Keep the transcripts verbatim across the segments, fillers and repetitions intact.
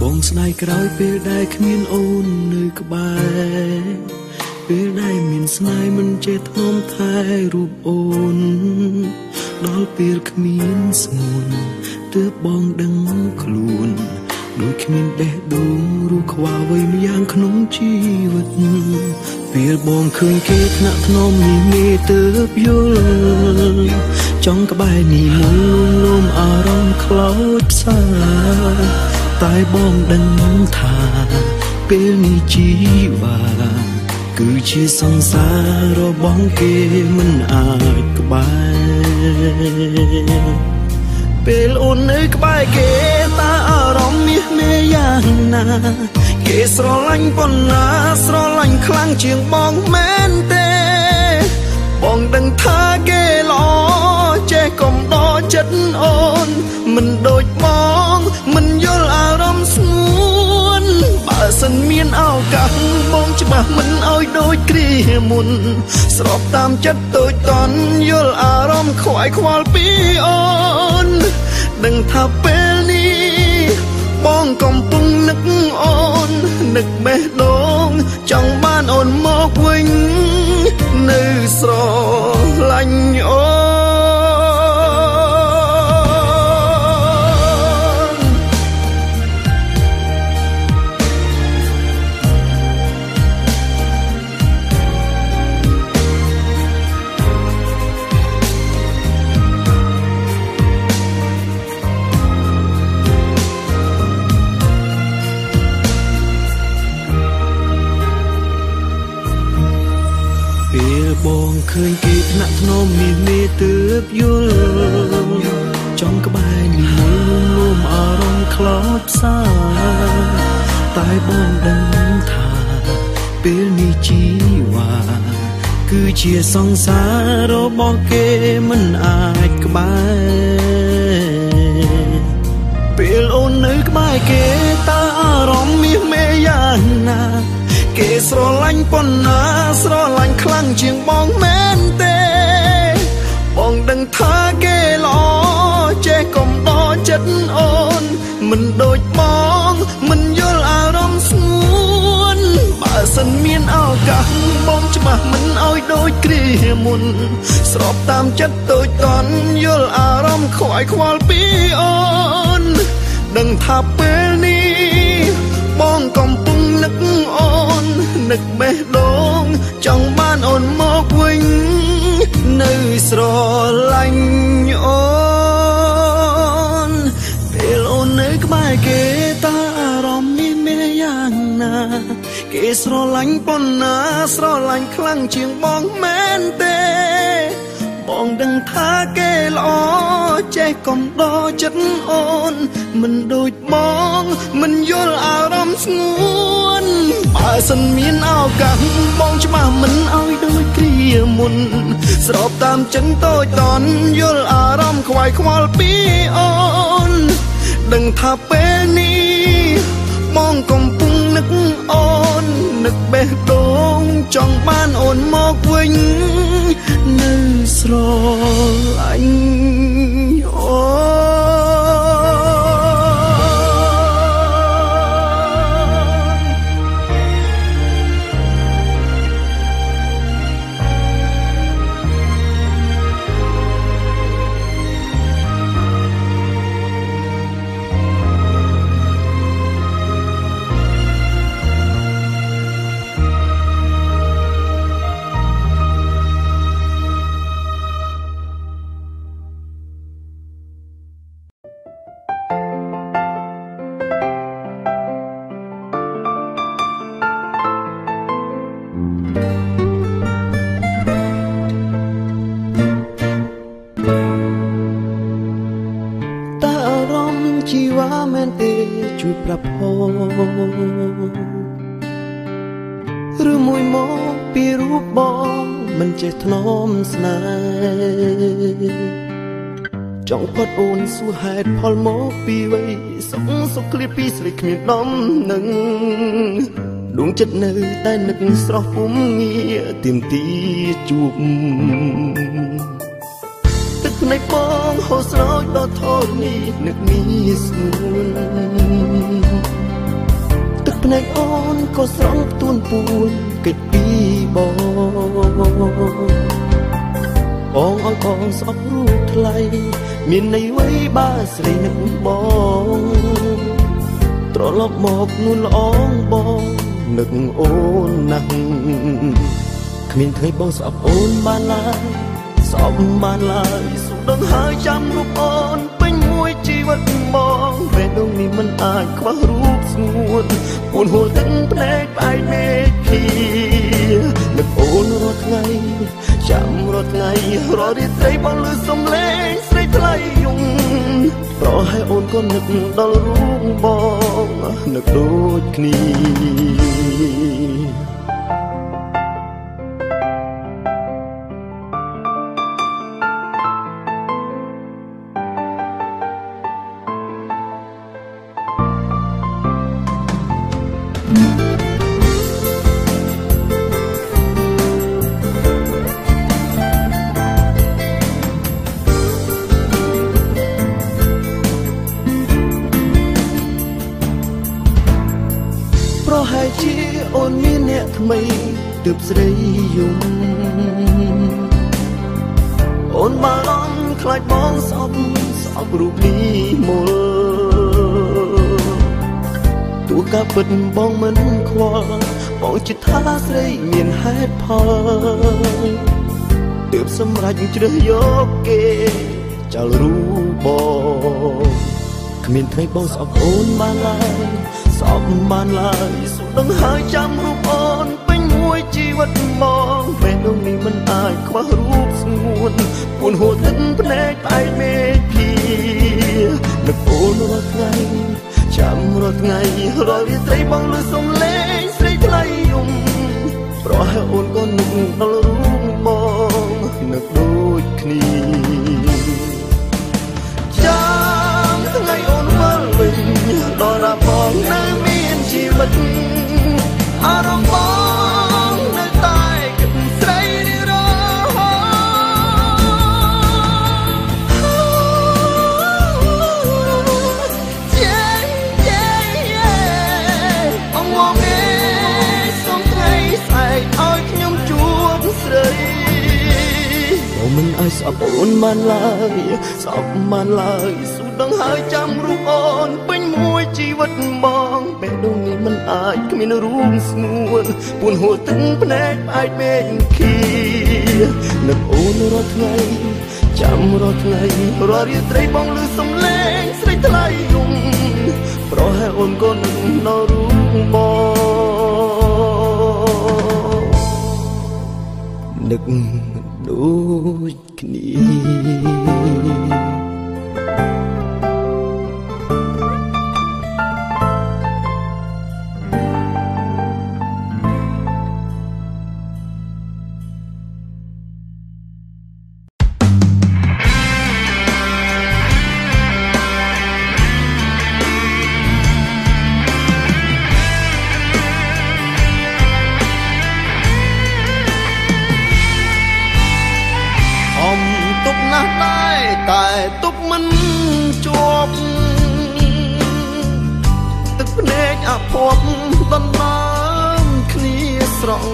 បងស្ដាយក្រោយពេលដែលគ្មានអូននៅក្បែរពេលដែលមានស្នេហ៍មិនចេះថ្នមថែរូបអូនដល់ពេលគ្មានស្ងួនទើបបងដឹងខ្លួនដូចគ្មានបេះដូងឬខ្វល់អ្វីម្យ៉ាងក្នុងជីវិតពេលបងឃើញគេថ្នាក់ថ្នមនេះមេទើបយល់ចង់ក្បែរនេះមួយលំអារម្មណ៍ខ្លោចផ្សាតែបងដឹងថាពេលនេះជីវ៉ាគឺជាសង្សាររបស់គេមិនអាចក្បែរពេលអូននៅក្បែរគេតើអារម្មណ៍មាសមេយ៉ាងណាគេស្រឡាញ់ប៉ុណ្ណាស្រឡាញ់ខ្លាំងជាងបងមែនទេបងដឹងថាគេល្អចេះកុំដកចិត្តអូនមិនដូចបងមិនយល់អារម្មណ៍ស្ងួនបើសិនមានឱកាសបងច្បាស់មិនអោយដូចគ្រាមុនស្របតាមចិត្តតូចតន់យល់អារម្មណ៍ខ្វាយខ្វល់ពីអូនដឹងថាពេលនេះបងកំពុងនឹកអូននឹកបេះដូងចង់បានអូនមកវិញនៅស្រឡាញ់អូនបងឃើញគេថ្នាក់ថ្នមនេះមេទើបយល់ចង់ក្បែរនេះមួយលំអារម្មណ៍ខ្លោចផ្សាតែបងដឹងថាពេលនេះជីវ៉ាគឺជាសង្សាររបស់គេមិនអាចក្បែរពេលអូននៅក្បែរគេតើអារម្មណ៍មាសមេយ៉ាងណាគេស្រឡាញ់ប៉ុណ្ណាស្រឡាញ់ខ្លាំងជាងបងមែនទេបងដឹងថាគេល្អចេះកុំដកចិត្តអូនមិនដូចបងមិនយល់អារម្មណ៍ស្ងួនបើសិនមានឱកាសបងច្បាស់មិនអោយដូចគ្រាមុនស្របតាមចិត្តតូចតន់យល់អារម្មណ៍ខ្វាយខ្វល់ពីអូនដឹងថាពេលនេះបងកំពុងនឹកអូននឹកបេះដូងចង់បានអូនមកវិញនៅស្រឡាញ់អូនពេលអូននៅក្បែរគេតើអារម្មណ៍នេះមានយ៉ាងណាគេស្រឡាញ់ប៉ុណ្ណាស្រឡាញ់ខ្លាំងជាងបងមែនទេបងដឹងថាគេល្អចេះកុំដកចិត្តអូនមិនដូចបងមិនយល់អារម្មណ៍ស្ងួនបើសិនមានឱកាសបងច្បាស់មិនអោយដូចគ្រាមុនស្របតាមចិនតូចតន់យល់អារម្មណ៍ខ្វាយខ្វល់ពីអូនដឹងថាពេលនេះបងកំពុងនឹកអូននឹកបេះដូងចង់បានអូនមកវិញនៅស្រឡាញ់អូជួយប្រាប់ផងឬមួយមកពីរូបបងមិនចេះថ្នមស្នេហ៍ចង់ផុតអូនសួរហេតុផលមកពីវ័យសុខសុខឃ្លាតពីស្រីគ្មានដំនឹងដួងចិត្តនៅតែនឹកស្រស់ពុំងារទៀមទីជួបទឹកភ្នែកបងហូរស្រោចដល់ធរនេះនឹកនេះស្ងួនភ្នែកអូនក៏ស្រង់ទួនពួនកិច្ចពីបងបងឲ្យបងស្អប់រូបថ្លៃមានន័យអ្វីបើស្រីនឹកបងត្រឡប់មកនួនល្អងបងនឹកអូនណាស់គ្មានឃើញបងស្អប់អូនបានឡើយស្អប់បានឡើយសុខដឹងហើយចាំរូបអូនពេញមួយជីវិតបងពេលនោះនេះមិនអាចខ្វះរូបស្ងួនពួនហួរទឹកភ្នែកផ្អែកមេឃីនឹកអូនរាល់ថ្ងៃចាំរាល់ថ្ងៃរាល់រាត្រីបងលឺសំឡេងស្រីថ្លៃយំប្រហែលអូនក៏នឹកដល់រូបបងនឹកដូចគ្នាប្រហែលជាអូនមានអ្នកថ្មីទើបស្រីយំអូនបារម្ភខ្លាចបងស្អប់ស្អប់រូបនេះមុលទោះកាពិតបងមិនខ្វល់បងជិតថាស្រីមានហេតុផលទើបសម្រេចជ្រើសយកគេចោលរូបបងគ្មានថ្ងៃបងស្អប់អូនបានឡើយស្អប់បានឡើយសុខដឹងហើយចាំរូបអូនពេញមួយជីវិតបងពេលនោះនេះមិនអាចខ្វះរូបស្ងួនពួនហួរទឹកភ្នែកផ្អែកមេឃីនឹកអូនរាល់ថ្ងៃចាំរាល់ថ្ងៃរាល់រាត្រីបងលឺសំឡេងស្រីថ្លៃយំប្រហែលអូនក៏នឹកដល់រូបបងនឹកដូចគ្នាចាំថ្ងៃអូនវិលវិញដល់រាបងនៅមានជីវិតអារម្មណ៍បងនៅតែគិតស្រីរហូតជេជេបងមកឯងសុំថ្ងៃស្អែកឲ្យខ្ញុំជួបស្រីបងមិនអាចស្អប់អូនបានឡើយស្អប់បានឡើយដឹងហើយចាំរូបអូនពេញមួយជីវិតបងពេលនោះនេះមិនអាចគ្មានរូបស្ងួនពួនហួរទឹកភ្នែកផ្អែកមេឃីនឹកអូនរាល់ថ្ងៃចាំរាល់ថ្ងៃរាល់រាត្រីបងលឺសំឡេងស្រីថ្លៃយំប្រហែលអូនក៏នឹកដល់រូបបងនឹកដូចគ្នាតែទុកមិនជាប់ទឹកភ្នែកអភ័ព្វដណ្ដើមគ្នាស្រង់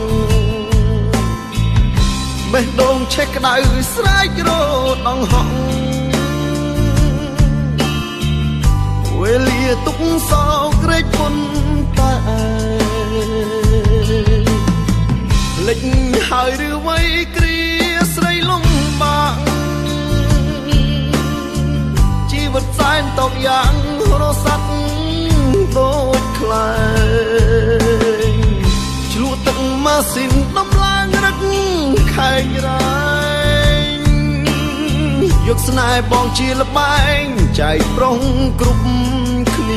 បេះដូងឆេះក្តៅស្រែករដងហក់វេលាទុកសោករែកពុនតែលិចហើយឬវ័យគ្រាស្រីលំបាកជីវិតសែនតកយ៉ាងរសាត់ដូចខ្លែងឆ្លួតទឹកម៉ាស៊ីនដំឡើងរឹកខែងរែងយកស្នេហ៍បងជាលបែងចែកប្រុងគ្រប់គ្នា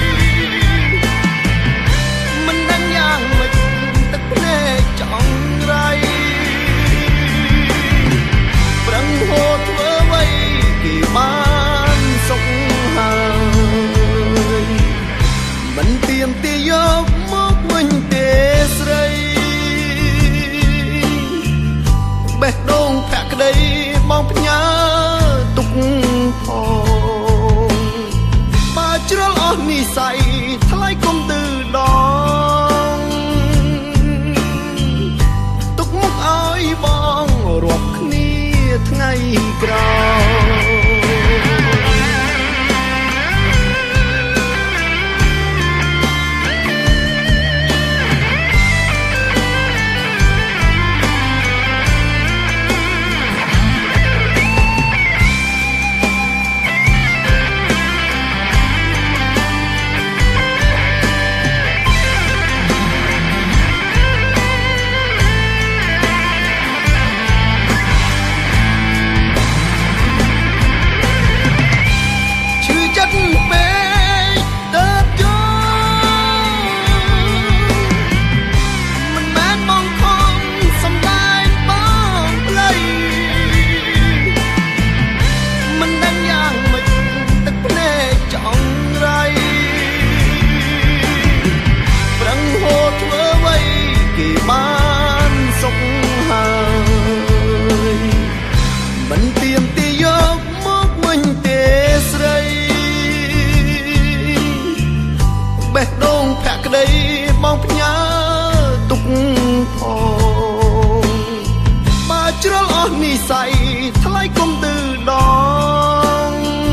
រនិស័យថ្លៃគុំទឺដង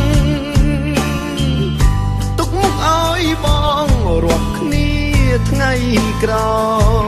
ទុកមុខឲ្យបងរាប់គ្នាថ្ងៃក្រោយ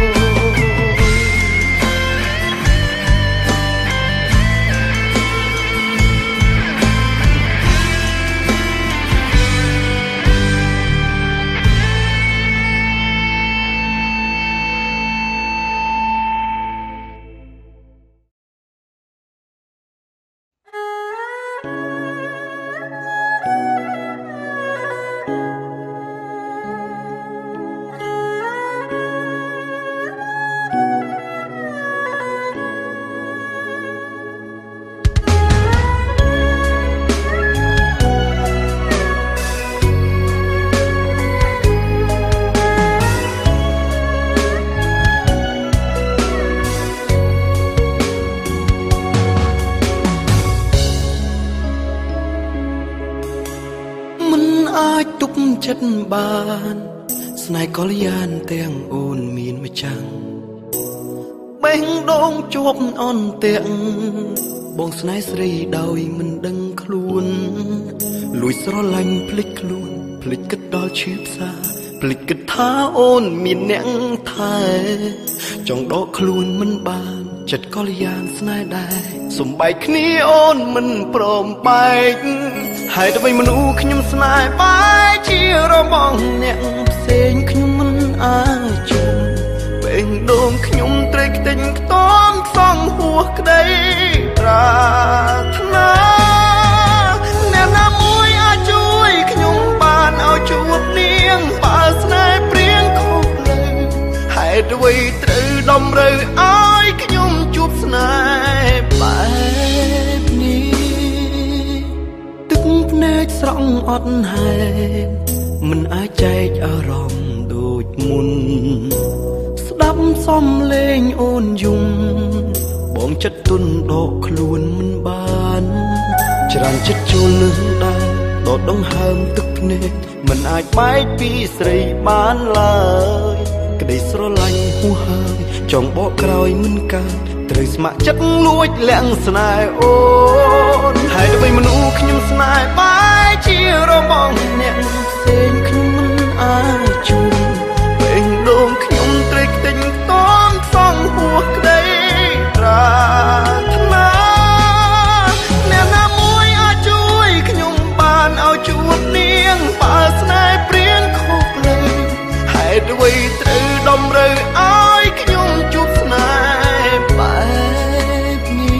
ចិត្តបានស្នេហ៍កល្យានទាំងអូនមានម្ចាំងបេះដូងជាប់អន់ទាំងបងស្នេហ៍ស្រីដោយមិនដឹងខ្លួនលួចស្រឡាញ់ភ្លេចខ្លួនភ្លេចគិតដល់ឈឺផ្សាភ្លេចគិតថាអូនមានអ្នកថែចង់ដកខ្លួនមិនបានចិត្តកល្យានស្នេហ៍ដែរសំបែកគ្នាអូនមិនព្រមបែកហើយទៅវិញមនុស្សខ្ញុំស្នេហ៍បែកជារបងអ្នកផ្សេងខ្ញុំមិនអាចជុំបេះដូងខ្ញុំត្រេកខ្ទេញខ្ទាំខ្សងហួសក្តីប្រាថ្នាអ្នកណាមួយអាចជួយខ្ញុំបានឲ្យជួបនាងបើស្នេហ៍ព្រៀងខុសលើហេតុអ្វីត្រូវដំរើឲ្យខ្ញុំជួបស្នេហ៍បែបនេះទឹកភ្នែកស្រង់អត់ហេតុមិនអាចចែកអារម្មណ៍ដូចមុនស្ដាប់សំឡេងអូនយំបងចិត្តទុនដកខ្លួនមិនបានច្រើនចិត្តចូលនឹងដែរដកដង្ហើមទឹកភ្នែកមិនអាចបែកពីស្រីបានឡើយក្តីស្រឡាញ់ហួសហើយចង់បកក្រោយមិនកើតត្រូវស្ម័គ្រចិត្តលួចលាក់ស្នេហ៍អូនហើយទៅវិញមនុស្សខ្ញុំស្នេហ៍បែកជារបងអ្នកផ្សេងខ្ញុំមិនអាចជួបបេះដូងខ្ញុំត្រេកខ្ទេញខ្ទាំខ្សងហួសក្តីប្រាថ្នាអ្នកណាមួយអាចជួយខ្ញុំបានឲ្យជួបនាងបើស្នេហ៍ព្រៀងខុសលើហេតុអ្វីត្រូវដំរើឲ្យខ្ញុំជួបស្នេហ៍បែបនេះ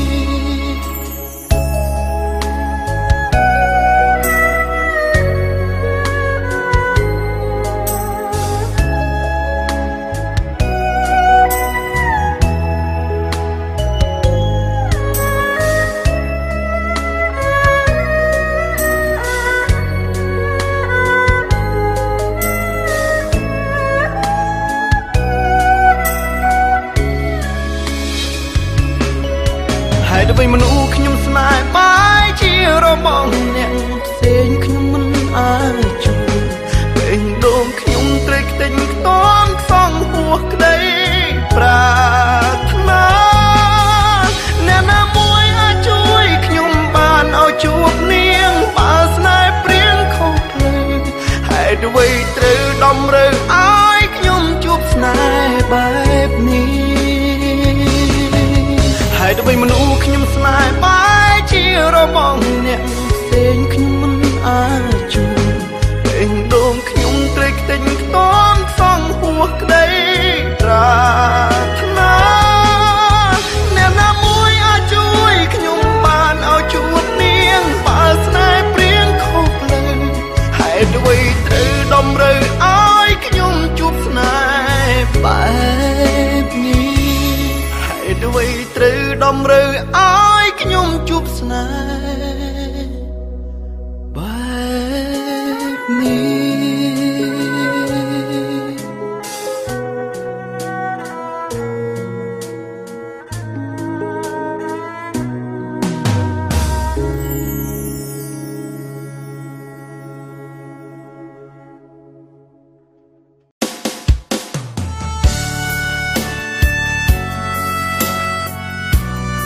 ហើយទៅវិញមនុស្សខ្ញុំស្នេហ៍បែកជារបងអ្នកផ្សេងខ្ញុំមិនអាចជួបបេះដូងខ្ញុំត្រេកខ្ទេញខ្ទាំខ្សងហួសក្តីប្រាថ្នាអ្នកណាមួយអាចជួយខ្ញុំបានឲ្យជួបនាងបើស្នេហ៍ព្រៀងខុសផ្លូវហេតុអ្វីត្រូវដំរើឲ្យខ្ញុំជួបស្នេហ៍បែបនេះហើយទៅវិញមនុស្សខ្ញុំស្នេហ៍បែកជារបងអ្នកផ្សេងខ្ញុំមិនអាចជួបបេះដូងខ្ញុំត្រេកខ្ទេញខ្ទាំខ្សងហួសក្តីប្រាថ្នាអ្នកណាមួយអាចជួយខ្ញុំបានឲ្យជួបនាងបើស្នេហ៍ព្រៀងខុសផ្លូវហេតុអ្វីត្រូវដំរើឲ្យខ្ញុំជួបស្នេហ៍បែបនេះហេតុអ្វីត្រូវដំរើឲ្យខ្ញុំជួបស្នេហ៍បែបនេះ។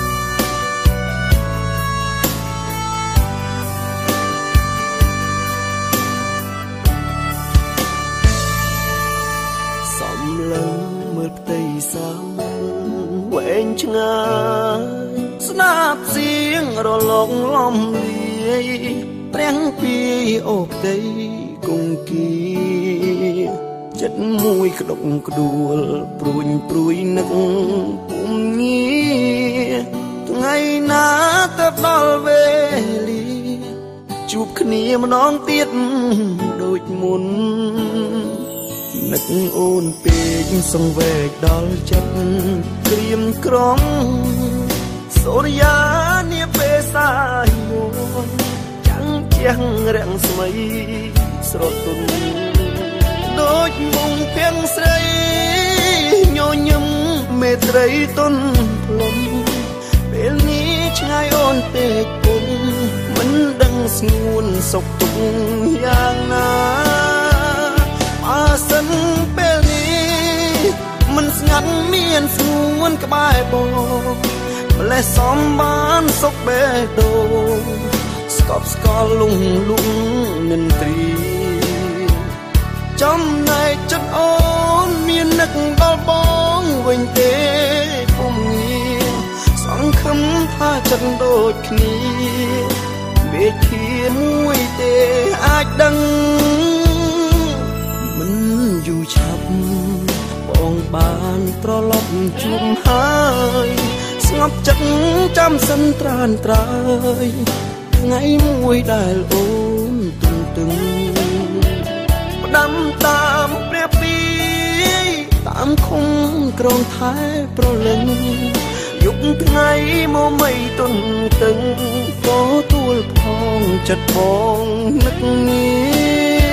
សាមញ្ញវែងឆ្ងាយស្នាប់សៀងរលកលំលាយព្រាំងពីអូផ្ទៃគង្គីចិត្តមួយក្តុកក្ដួលព្រួយព្រួយនឹកពុំងារថ្ងៃណាទៅដល់វេលាជួបគ្នាម្ដងទៀតដូចមុននឹកអូនពេកសង្វេគដល់ចិត្តក្រៀមក្រំសូរិយានាពេលសាយមួយចាំងជាងរាំងស្មីស្រទន់ដូចមុងភៀងស្រីញញឹមមេត្រីទុនផ្លុំពេលនេះឆ្ងាយអូនពេកពុំមិនដឹងស្ងួនសុខទុក្ខយ៉ាងណាបើសិនពេលនេះមិនស្ងាត់មានស្ងួនក្បែរបងម្លេះសំបានសុខបេះដូងស្កប់ស្កល់លងលងនិន្ទ្រីចំណែកចិត្តអូនមាននឹកដល់បងវិញទេពុំងារសង្ឃឹមថាចិត្តដូចគ្នាមេធាមួយទេអាចដឹងមិនយូរឆាប់បងបានត្រឡប់ជួបហើយស្ងប់ចិត្តចាំសិនត្រានត្រើយថ្ងៃមួយដែលអូនទុំទឹងផ្ដាំតាមព្រះពីតាមខំក្រងថែប្រលឹងយុគថ្ងៃមកមិនទុនទឹងក៏ទួលផងចិត្តបងនឹកនេះ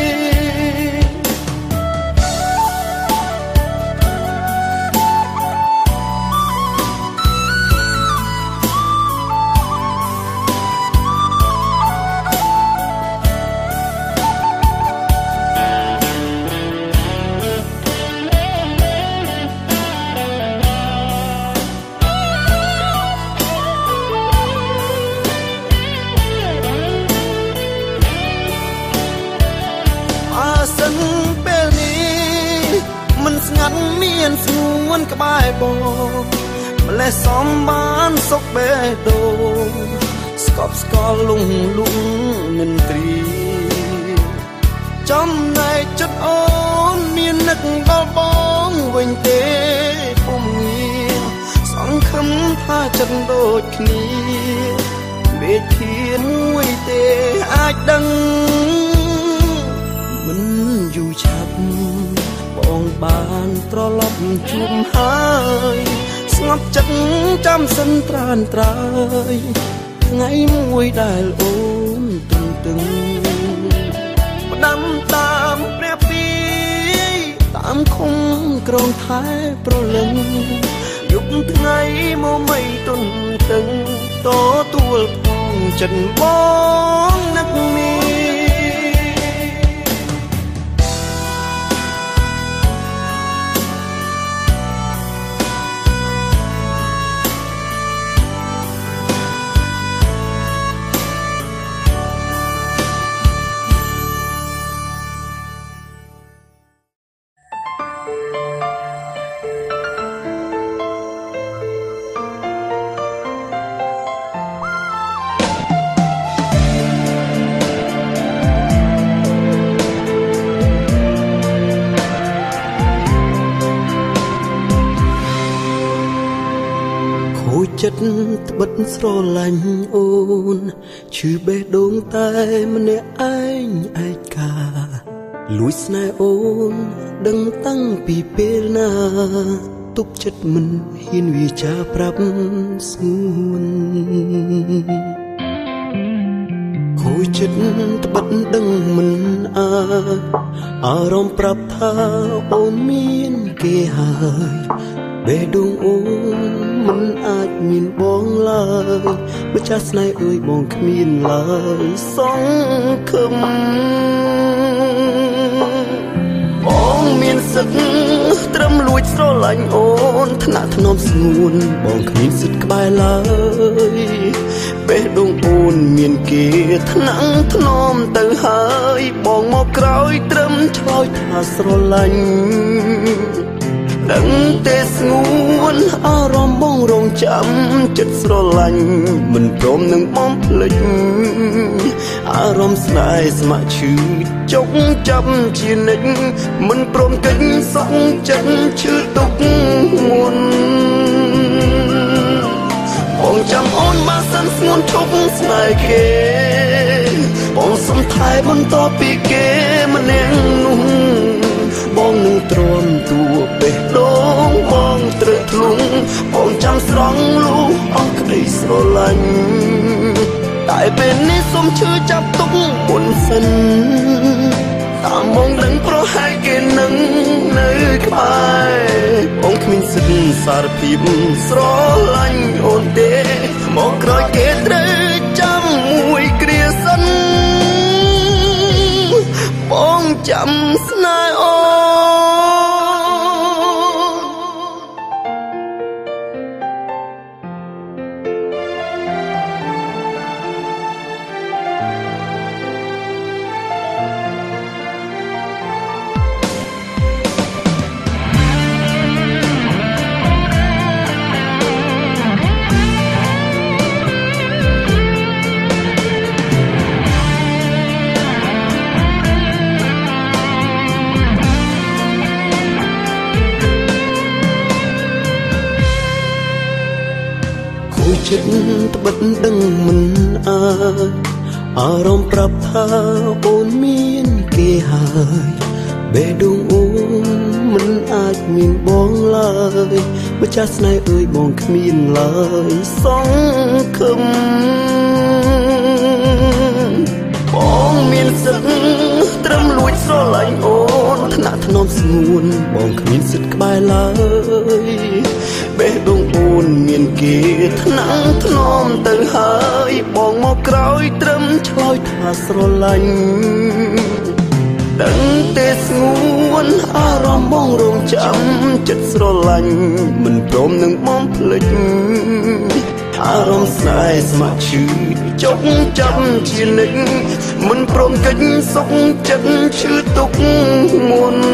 មានស្ងួនក្បែរបងម្លេះសំបានសុខបេះដូងស្កប់ស្កល់លងលងនិន្ទ្រីចំណែកចិត្តអូនមាននឹកដល់បងវិញទេពុំងារសង្ឃឹមថាចិត្តដូចគ្នាមេធាមួយទេអាចដឹងមិនយូរឆាប់បងបានត្រឡប់ជួបហើយស្ងប់ចិត្តចាំសិនត្រានត្រើយថ្ងៃមួយដែលអូនទុំទឹងផ្ដាំតាមព្រះពីតាមខំក្រងថែប្រលឹងយុគថ្ងៃមកមិនទុនទឹងតទួលផងចិត្តបងនឹកនេះចិត្តត្បិតស្រឡាញ់អូនឈឺបេះដូងតែម្នាក់ឯងឯកាលួចស្នេហ៍អូនដឹងតាំងពីពេលណាទុកចិត្តមិនហ៊ានវាចាប្រាប់ស្ងួនខូចចិត្តត្បិតដឹងមិនអាចអារម្មណ៍ប្រាប់ថាអូនមានគេហើយបេះដូងអូនមិនអាចមានបងឡើយម្ចាស់ស្នេហ៍អើយបងគ្មានឡើយសង្ឃឹមបងមានសិទ្ធិត្រឹមលួចស្រឡាញ់អូនថ្នាក់ថ្នមស្ងួនបងគ្មានសិទ្ធិក្បែរឡើយបេះដូងអូនមានគេថ្នាក់ថ្នមទៅហើយបងមកក្រោយត្រឹមឆ្លើយថាស្រឡាញ់ដឹងទេស្ងួនអារម្មណ៍បងរងចាំចិត្តស្រឡាញ់មិនព្រមនឹងបំភ្លេចអារម្មណ៍ស្នេហ៍ស្ម័គ្រឈឺចុកចាប់ជានិច្ចមិនព្រមកិច្ចសងចិត្តឈឺទុកមុនបងចាំអូនបានសិនស្ងួនឈប់ស្នេហ៍គេបងសុំថែបន្តពីគេម្នាក់នោះបងនឹងទ្រាំទួបេះដូងបងត្រូវធ្លុងបងចាំស្រង់លូអស់ក្តីស្រឡាញ់តែពេលនេះសុំឈឺចាប់ទុកមុនសិនតាមបងដឹងប្រហែលគេនឹងនៅក្បែរបងគ្មានសិទ្ធិសារភាពស្រឡាញ់អូនទេមកក្រោយគេត្រូវចាំមួយគ្រាសិនបងចាំស្នេហ៍អូចិត្តត្បិតដឹងមិនអាចអារម្មណ៍ប្រាប់ថាអូនមានគេហើយបេះដូងអូនមិនអាចមានបងឡើយម្ចាស់ស្នេហ៍អើយបងគ្មានឡើយសង្ឃឹមបងមានសិទ្ធិត្រឹមលួចស្រឡាញ់អូនថ្នាក់ថ្នមស្ងួនបងគ្មានសិទ្ធិក្បែរឡើយបេះដូងអូនមានគេថ្នាក់ថ្នមទៅហើយបងមកក្រោយត្រឹមឆ្លើយថាស្រឡាញ់ដឹងទេស្ងួនអារម្មណ៍បងរងចាំចិត្តស្រឡាញ់មិនព្រមនឹងបំភ្លេចអារម្មណ៍ស្នេហ៍ស្ម័គ្រឈឺចុកចាប់ជានិច្ចមិនព្រមកិច្ចសុខចិត្តឈឺទុកមុន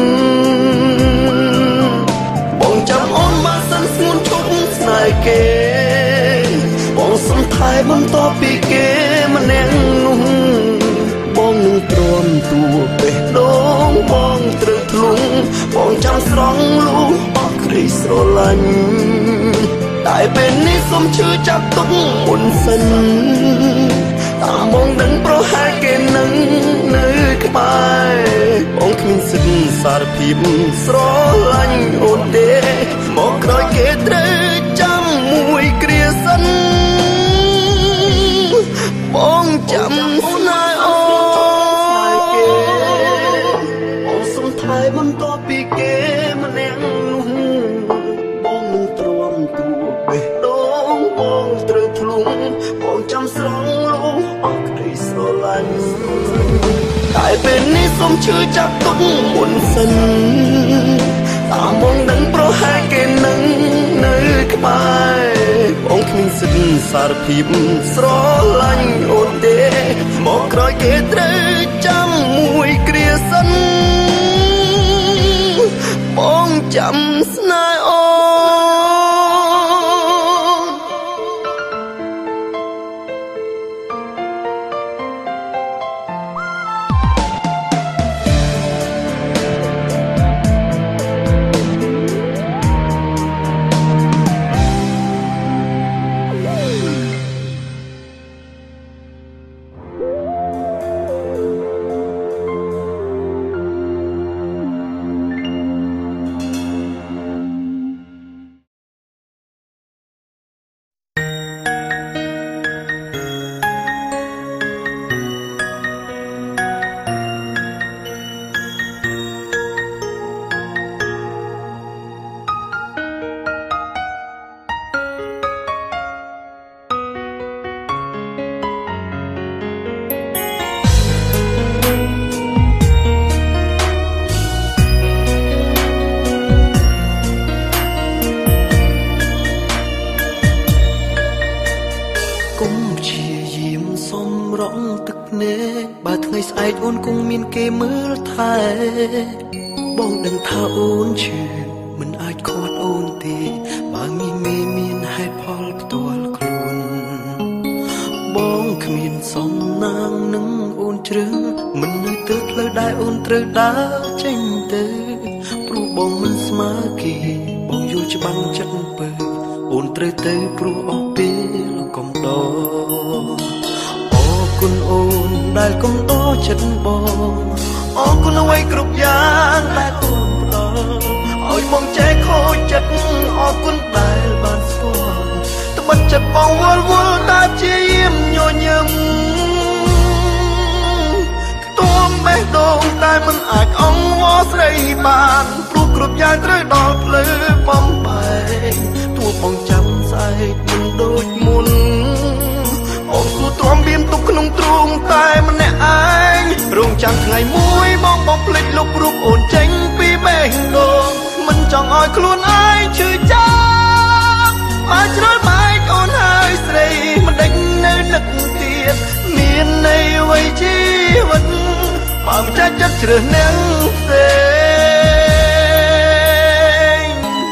បងចាំអូនបានសិនស្ងួនឈប់ស្នេហ៍គេបងសុំថែបន្តពីគេម្នាក់នោះបងនឹងទ្រាំទួបេះដូងបងត្រូវធ្លុងបងចាំស្រង់លូអស់ក្តីស្រឡាញ់តែពេលនេះសុំឈឺចាប់ទុកមុនសិនតាមបងដឹងប្រហែលគេនឹងនៅក្បែរបងគ្មានសិទ្ធិសារភាពស្រឡាញ់អូនទេមកក្រោយគេត្រូវចាំមួយគ្រាសិនបងចាំស្នេហ៍អូបងសុំថែបន្តពីគេម្នាក់នោះបងនឹងទ្រាំទួបេះដូងបងត្រូវធ្លុងបងចាំស្រង់លូអស់ក្តីស្រឡាញ់តែពេលនេះសុំឈឺចាប់ទុកមុនសិនតាមបងដឹងប្រហែលគេនឹងនៅក្បែរបងគ្មានសិទ្ធិសារភាពស្រឡាញ់អូនទេមកក្រោយគេត្រូវចាំមួយគ្រាសិនបងចាំស្នេហ៍អូបើថ្ងៃស្អែកអូនគង់មានគេមើលថែបងដឹងថាអូនឈឺមិនអាចខត្រូវដើរចេញទៅព្រោះបងមិនស្មើគេបងយល់ច្បាស់ចិត្តពើអូនត្រូវទៅព្រោះអស់ពេលកុំដរអរគុណអូនដែលកុំដរចិត្តបងអរគុណអ្វីគ្រប់យ៉ាងដែលអូនផ្ដល់ឲ្យបងចេះខូចចិត្តអរគុណដែលបានស្គាល់ត្បិតចិត្តបងវល់វល់តែព្យាយាមញញឹមទួមបេះដូងតែមិនអាចអង្វរស្រីបានព្រោះគ្រប់យ៉ាងត្រូវដល់ភ្លឺបំបែកទួបងចាំស្អែកមិនដូចមុនអូនគួរទ្រាំបៀមទុកក្នុងទ្រូងតែម្នាក់ឯងរងចាំថ្ងៃមួយបងបងភ្លេចលុបរូបអូនចេញពីបេះដូងមិនចង់ឲ្យខ្លួនឯងឈឺចាប់មកជ្រុលបែកអូនហើយស្រីមិនដេញនៅនឹកទៀតមានន័យអ្វីជីវិតបើមិនចាច់ចិត្តជ្រើសនាងផ្សេង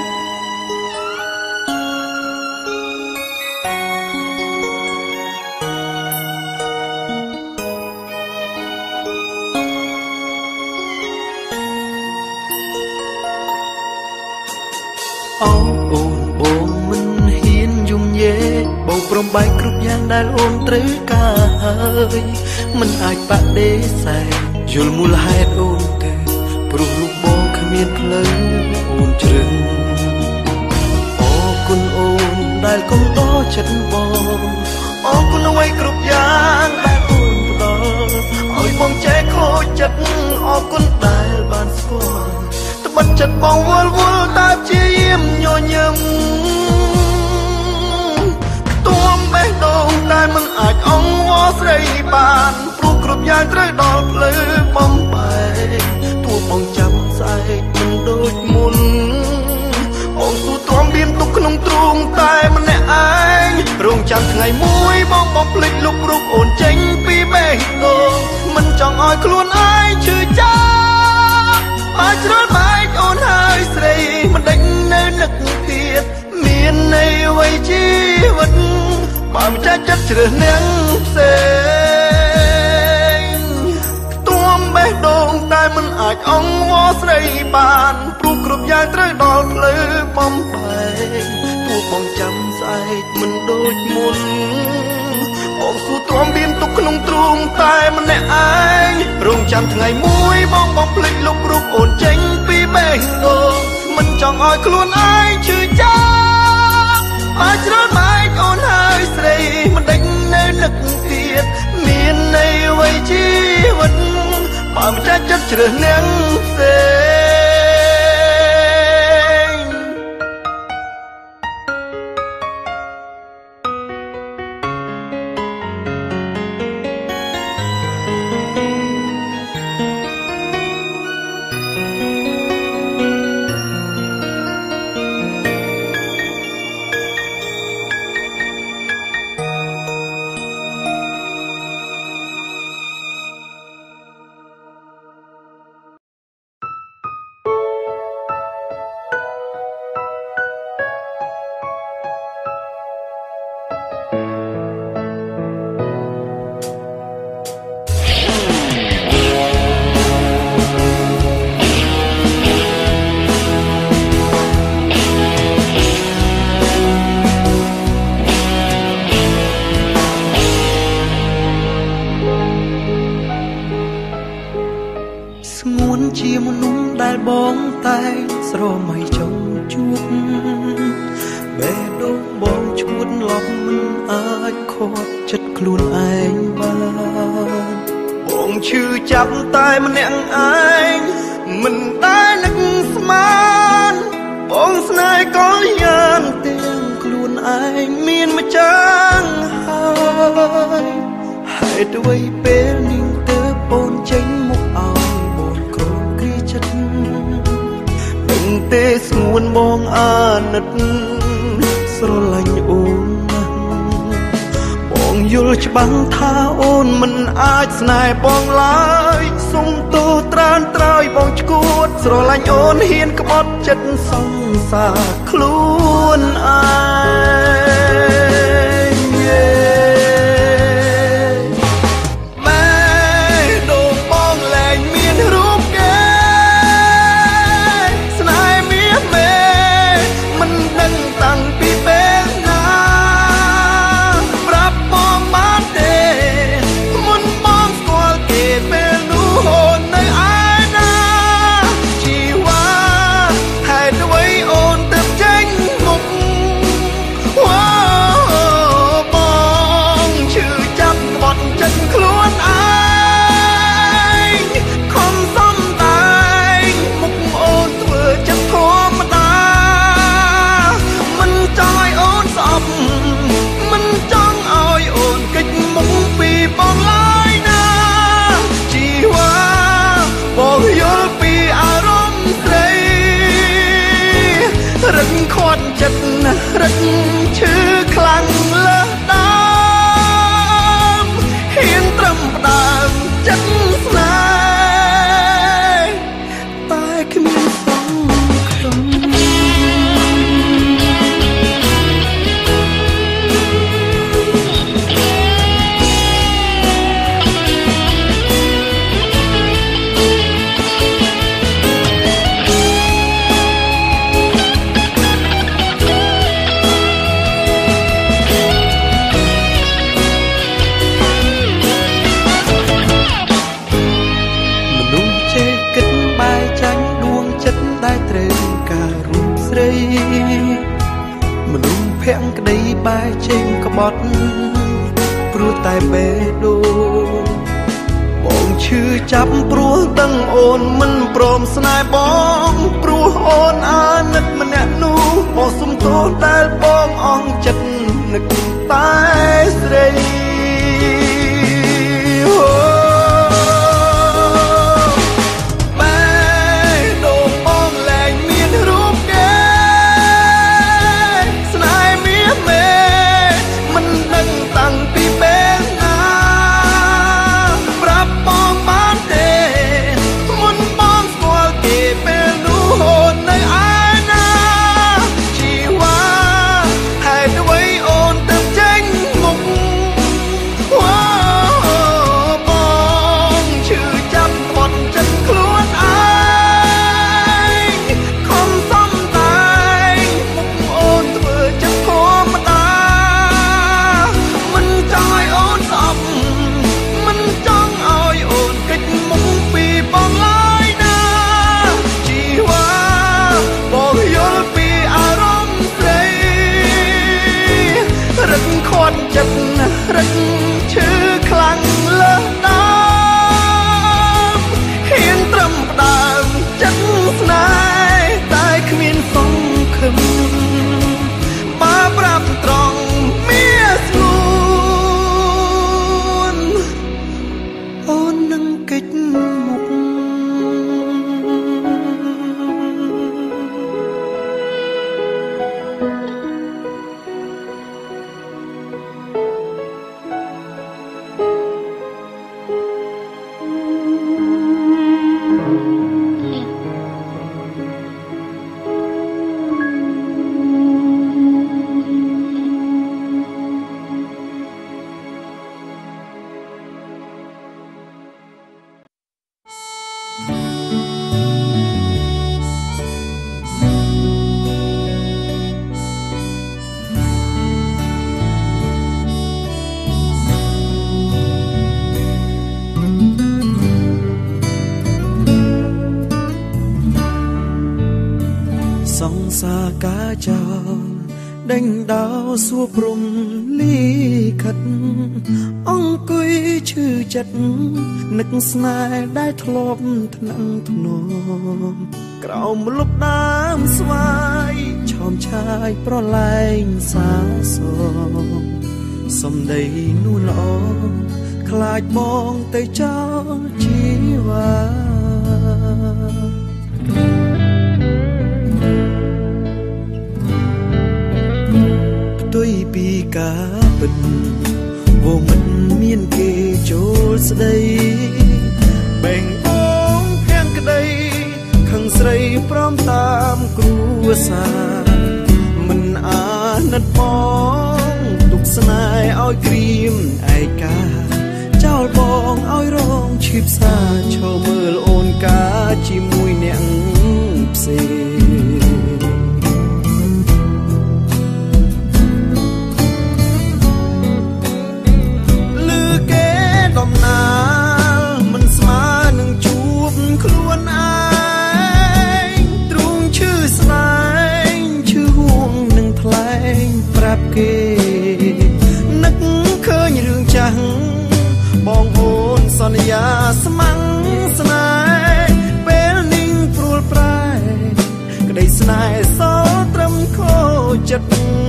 អូអូនបងមិនហ៊ានយំយេបងព្រមបែកគ្រប់យ៉ាងដែលអូនត្រូវការហើយមិនអាចបដិសេធយល់មូលហេតុអូនទេព្រោះរូបបងគ្មានផ្លូវអូនជ្រឹងអរគុណអូនដែលកុំដកចិត្តបងអរគុណអ្វីគ្រប់យ៉ាងដែលអូនផ្ដល់ឲ្យបងចេះខូចចិត្តអរគុណដែលបានស្គាល់ត្បិតចិត្តបងវល់វល់តែព្យាយាមញញឹមទួមបេះដូងតែមិនអាចអង្វរស្រីបានព្រោះគ្រប់យ៉ាងត្រូវដល់ភ្លឺបំបែកទួបងចាំស្អែកមិនដូចមុនអូនគួរទ្រាំបៀមទុកក្នុងទ្រូងតែម្នាក់ឯងរងចាំថ្ងៃមួយបងបងភ្លេចលុបរូបអូនចេញពីបេះដូងមិនចង់ឲ្យខ្លួនឯងឈឺចាប់មកជ្រុលបែកអូនហើយស្រីមិនដេញនៅនឹកទៀតមានន័យអ្វីជីវិតបើមិនចាច់ចិត្តជ្រើសនាងផ្សេងទួមបេះដូងតែមិនអាចអង្វរស្រីបានព្រោះគ្រប់យ៉ាងត្រូវដល់ភ្លឺបំបែកទួបងចាំស្អែកមិនដូចមុនអូនគួរទ្រាំបៀមទុកក្នុងទ្រូងតែម្នាក់ឯងរងចាំថ្ងៃមួយបងបងភ្លេចលុបរូបអូនចេញពីបេះដូងមិនចង់ឲ្យខ្លួនឯងឈឺចាប់មកជ្រុលបែកអូនហើយស្រីមិនដេញនៅនឹកទៀតមានន័យអ្វីជីវិតបើមិនចាច់ចិត្តជ្រើសនាងផ្សេងជាមនុស្សដែលបងតែស្រមៃចង់ជួបបេះដូងបងឈួតឡប់មិនអាចខត់ចិត្តខ្លួនឯងបានបងឈឺចាប់តែម្នាក់ឯងមិនដែលនឹកស្មានបងស្នេហ៍ក៏យ៉ាងទាំងខ្លួនឯងមានម្ចាស់ហើយហេតុអ្វីពេលនេះទើបអូនចេញមកឲ្យដឹងទេស្ងួនបងអាណិតស្រឡាញ់អូនណាស់បងយល់ច្បាស់ថាអូនមិនអាចស្នេហ៍បងឡើយសុំទោសត្រានត្រើយបងឈួតស្រឡាញ់អូនហ៊ានក្បត់ចិត្តសង្សារខ្លួនឯងម៉ែដូងបងលែងមានរូបតាំងពីពេលណាប្រាប់បងបានទេមុនបងស្គាល់គេពេលនោះអូននៅឯណាជីវ៉ាហេតុអ្វីអូនទៅចេញមុខបងឈឺចាប់ក្បត់ចិត្តខ្លួនឯងខំសំដែងមុខអូនធ្វើចិត្តធម្មតាមិនចង់ឲ្យអូនស្អប់មិនចង់ឲ្យអូនគេចមុខពីបងឡើយណាជីវ៉ាបងយល់ពីអារម្មណ៍ស្រីរឹងខាត់ចិត្តណាស់រឹងឈឺខ្លាំងលើសដើមហ៊ានត្រឹមផ្ដើមចិត្តស្នេហ៍តែគ្មានសង្ឃឹមមនុស្សភ័ក្រក្តីបែកចេញក្បត់ព្រោះតែបេះដូងបងឈឺចាប់ព្រោះដឹងអូនមិនព្រមស្នេហ៍បងព្រោះអូនអាណិតម្នាក់នោះបងសុំទោសដែលបងអង់ចិត្តនឹកតែស្រីចិត្តណាស់រឹកឈឺខ្លាំងលើសដើមហ៊ានត្រឹមផ្ដើមចិត្តស្នេហ៍តែគ្មានសង្ឃឹមបើប្រាប់ត្រង់មានស្ងួនអូននឹងគេចមុខដេញដោសួរព្រំលីខិតអង្គុយឈឺចិត្តនឹកស្នេហ៍ដែលធ្លាប់ថ្នាំងធ្នមក្រោមលប់ដើមស្វាយឆោមឆាយប្រឡែងសាសសំដីនួនល្អខ្លាចបងទៅចោលជីវ៉ាផ្ទុយពីការពិតវមិនមានគេចូលស្ដីបែងបងភាំងក្តីខឹងស្រីព្រមតាមគ្រួសារមិនអាណិតបងទុកស្នេហ៍ឲ្យក្រៀមឯកាចោលបងឲ្យរងឈឺផ្សាឈរមើលអូនកាជាមួយអ្នកផ្សេងរាប់គេនឹកឃើញរឿងចាស់បងអូនសន្យាស្ម័គ្រស្នេហ៍ពេលនិងព្រួលប្រែក្តីស្នេហ៍សល់ត្រឹមខូចចិត្ត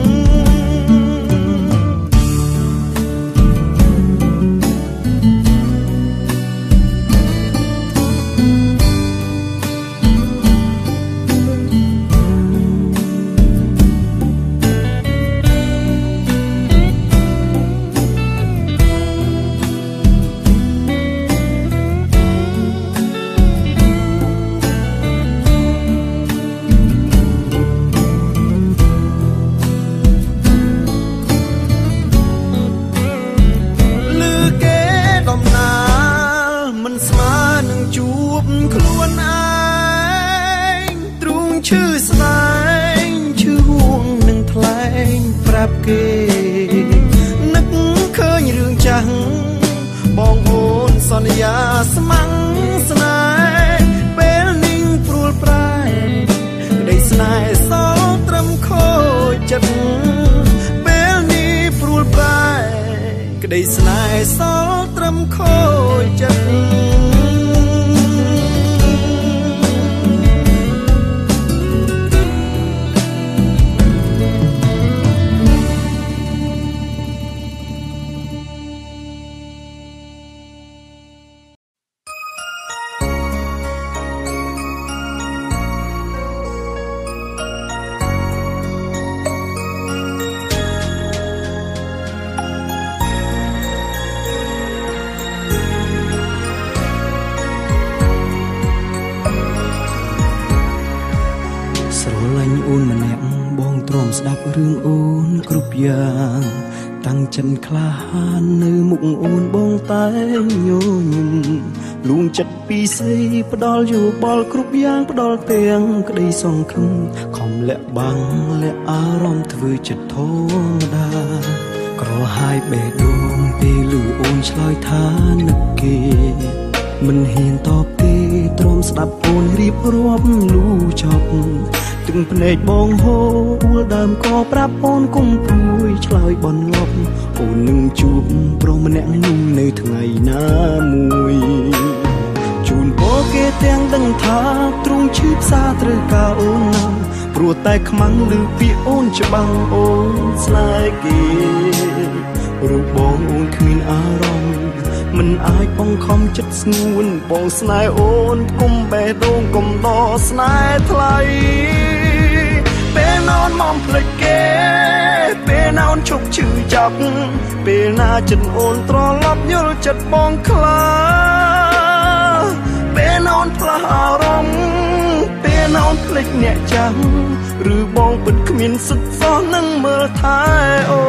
គេនឹកឃើញរឿងចាស់បងអូនសន្យាស្ម័គ្រស្នេហ៍ពេលនិងព្រួលប្រែក្តីស្នេហ៍សល់ត្រឹមខូចចិត្តពេលនេះព្រួលប្រែក្តីស្នេហ៍សល់ត្រឹមខូចចិត្តស្ដាប់រឿងអូនគ្រប់យ៉ាងតាំងចិនក្លាហាននៅមុខអូនបងតែញញឹមលួងចិត្តពីស្អីផ្ដល់យោបល់គ្រប់យ៉ាងផ្ដល់ទាំងក្តីសង្ឃឹមខំលាក់បាំងលាក់អារម្មណ៍ធ្វើចិត្តធម្មតាក្រហាយបេះដូងពេលលឺអូនឆ្លើយថានឹកគេមិនហ៊ានតបទេទ្រាំស្ដាប់អូនរៀបរាប់លូចប់ទឹកភ្នែកបងហូរអួលដើមក៏ប្រាប់អូនគុំព្រួយឆ្លើយបនលប់អូននឹងជួបប្រុសម្នាក់នោះនៅថ្ងៃណាមួយជូនពរគេទាំងដឹងថាទ្រង់ឈឺផ្សាត្រូវការអូនណាស់ព្រោះតែខ្មាំងឮពាក្យអូនច្បាំងអូនស្នេហ៍គេរូបបងអូនគ្មានអារម្មណ៍មិនអាចបង្ខំចិត្តស្ងួនបងស្នេហ៍អូនគុំបេះដូងគុំដកស្នេហ៍ថ្លៃពេលណោនមកភ្លេចគេពេលណោនឈប់ឈឺចាប់ពេលណាចិត្តអូនត្រឡប់យល់ចិត្តបងខ្លាពេលណោនផ្លាស់អារម្មណ៍ពេលណោនភ្លេចអ្នកចាំឬបងពិតគ្មានសិទ្ធសោះនឹងមើលថែអូ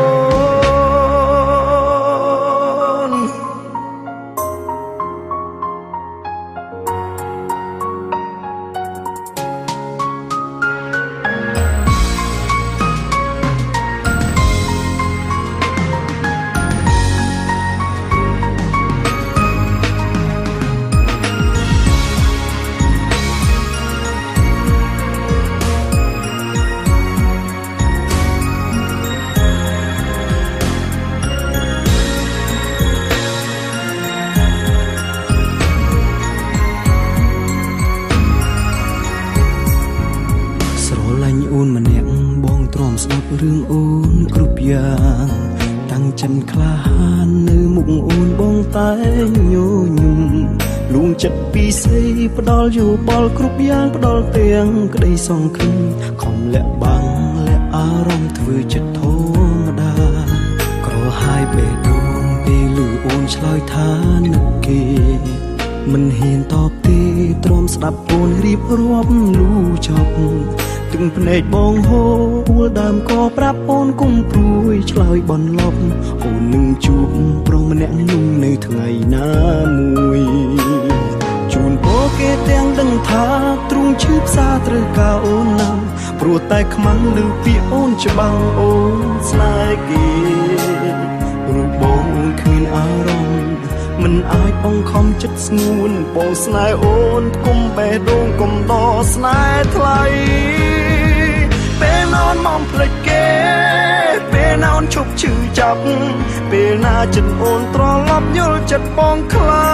រឿងអូនគ្រប់យ៉ាងតាំងចិនក្លាហាននៅមុខអូនបងតែញញឹមលួងចិត្តពីស្អីផ្ដល់យោបល់គ្រប់យ៉ាងផ្ដល់ទាំងក្តីសង្ឃឹមខំលាក់បាំងលាក់អារម្មណ៍ធ្វើចិត្តធម្មតាក្រហាយបេះដូងពេលលឺអូនឆ្លើយថានឹកគេមិនហ៊ានតបទេទ្រាំស្ដាប់អូនរៀបរាប់លូចប់ទឹកភ្នែកបងហូរអួលដើមក៏ប្រាប់អូនគុំព្រួយឆ្លើយបនលប់អូននឹងជួបប្រុសម្នាក់នោះនៅថ្ងៃណាមួយជូនពរគេទាំងដឹងថាទ្រង់ឈឺផ្សាត្រូវការអូនណាស់ព្រោះតែខ្មាំងឮពាក្យអូនច្បាំងអូនស្នេហ៍គេរូបបងអូនគ្មានអារម្មណ៍មិនអាចបង្ខំចិត្តស្ងួនបងស្នេហ៍អូនគុំបេះដូងគុំដកស្នេហ៍ថ្លៃពេលណោនមកភ្លេចគេពេលណាអូនឈប់ឈឺចាប់ពេលណាចិត្តអូនត្រឡប់យល់ចិត្តបងខ្លា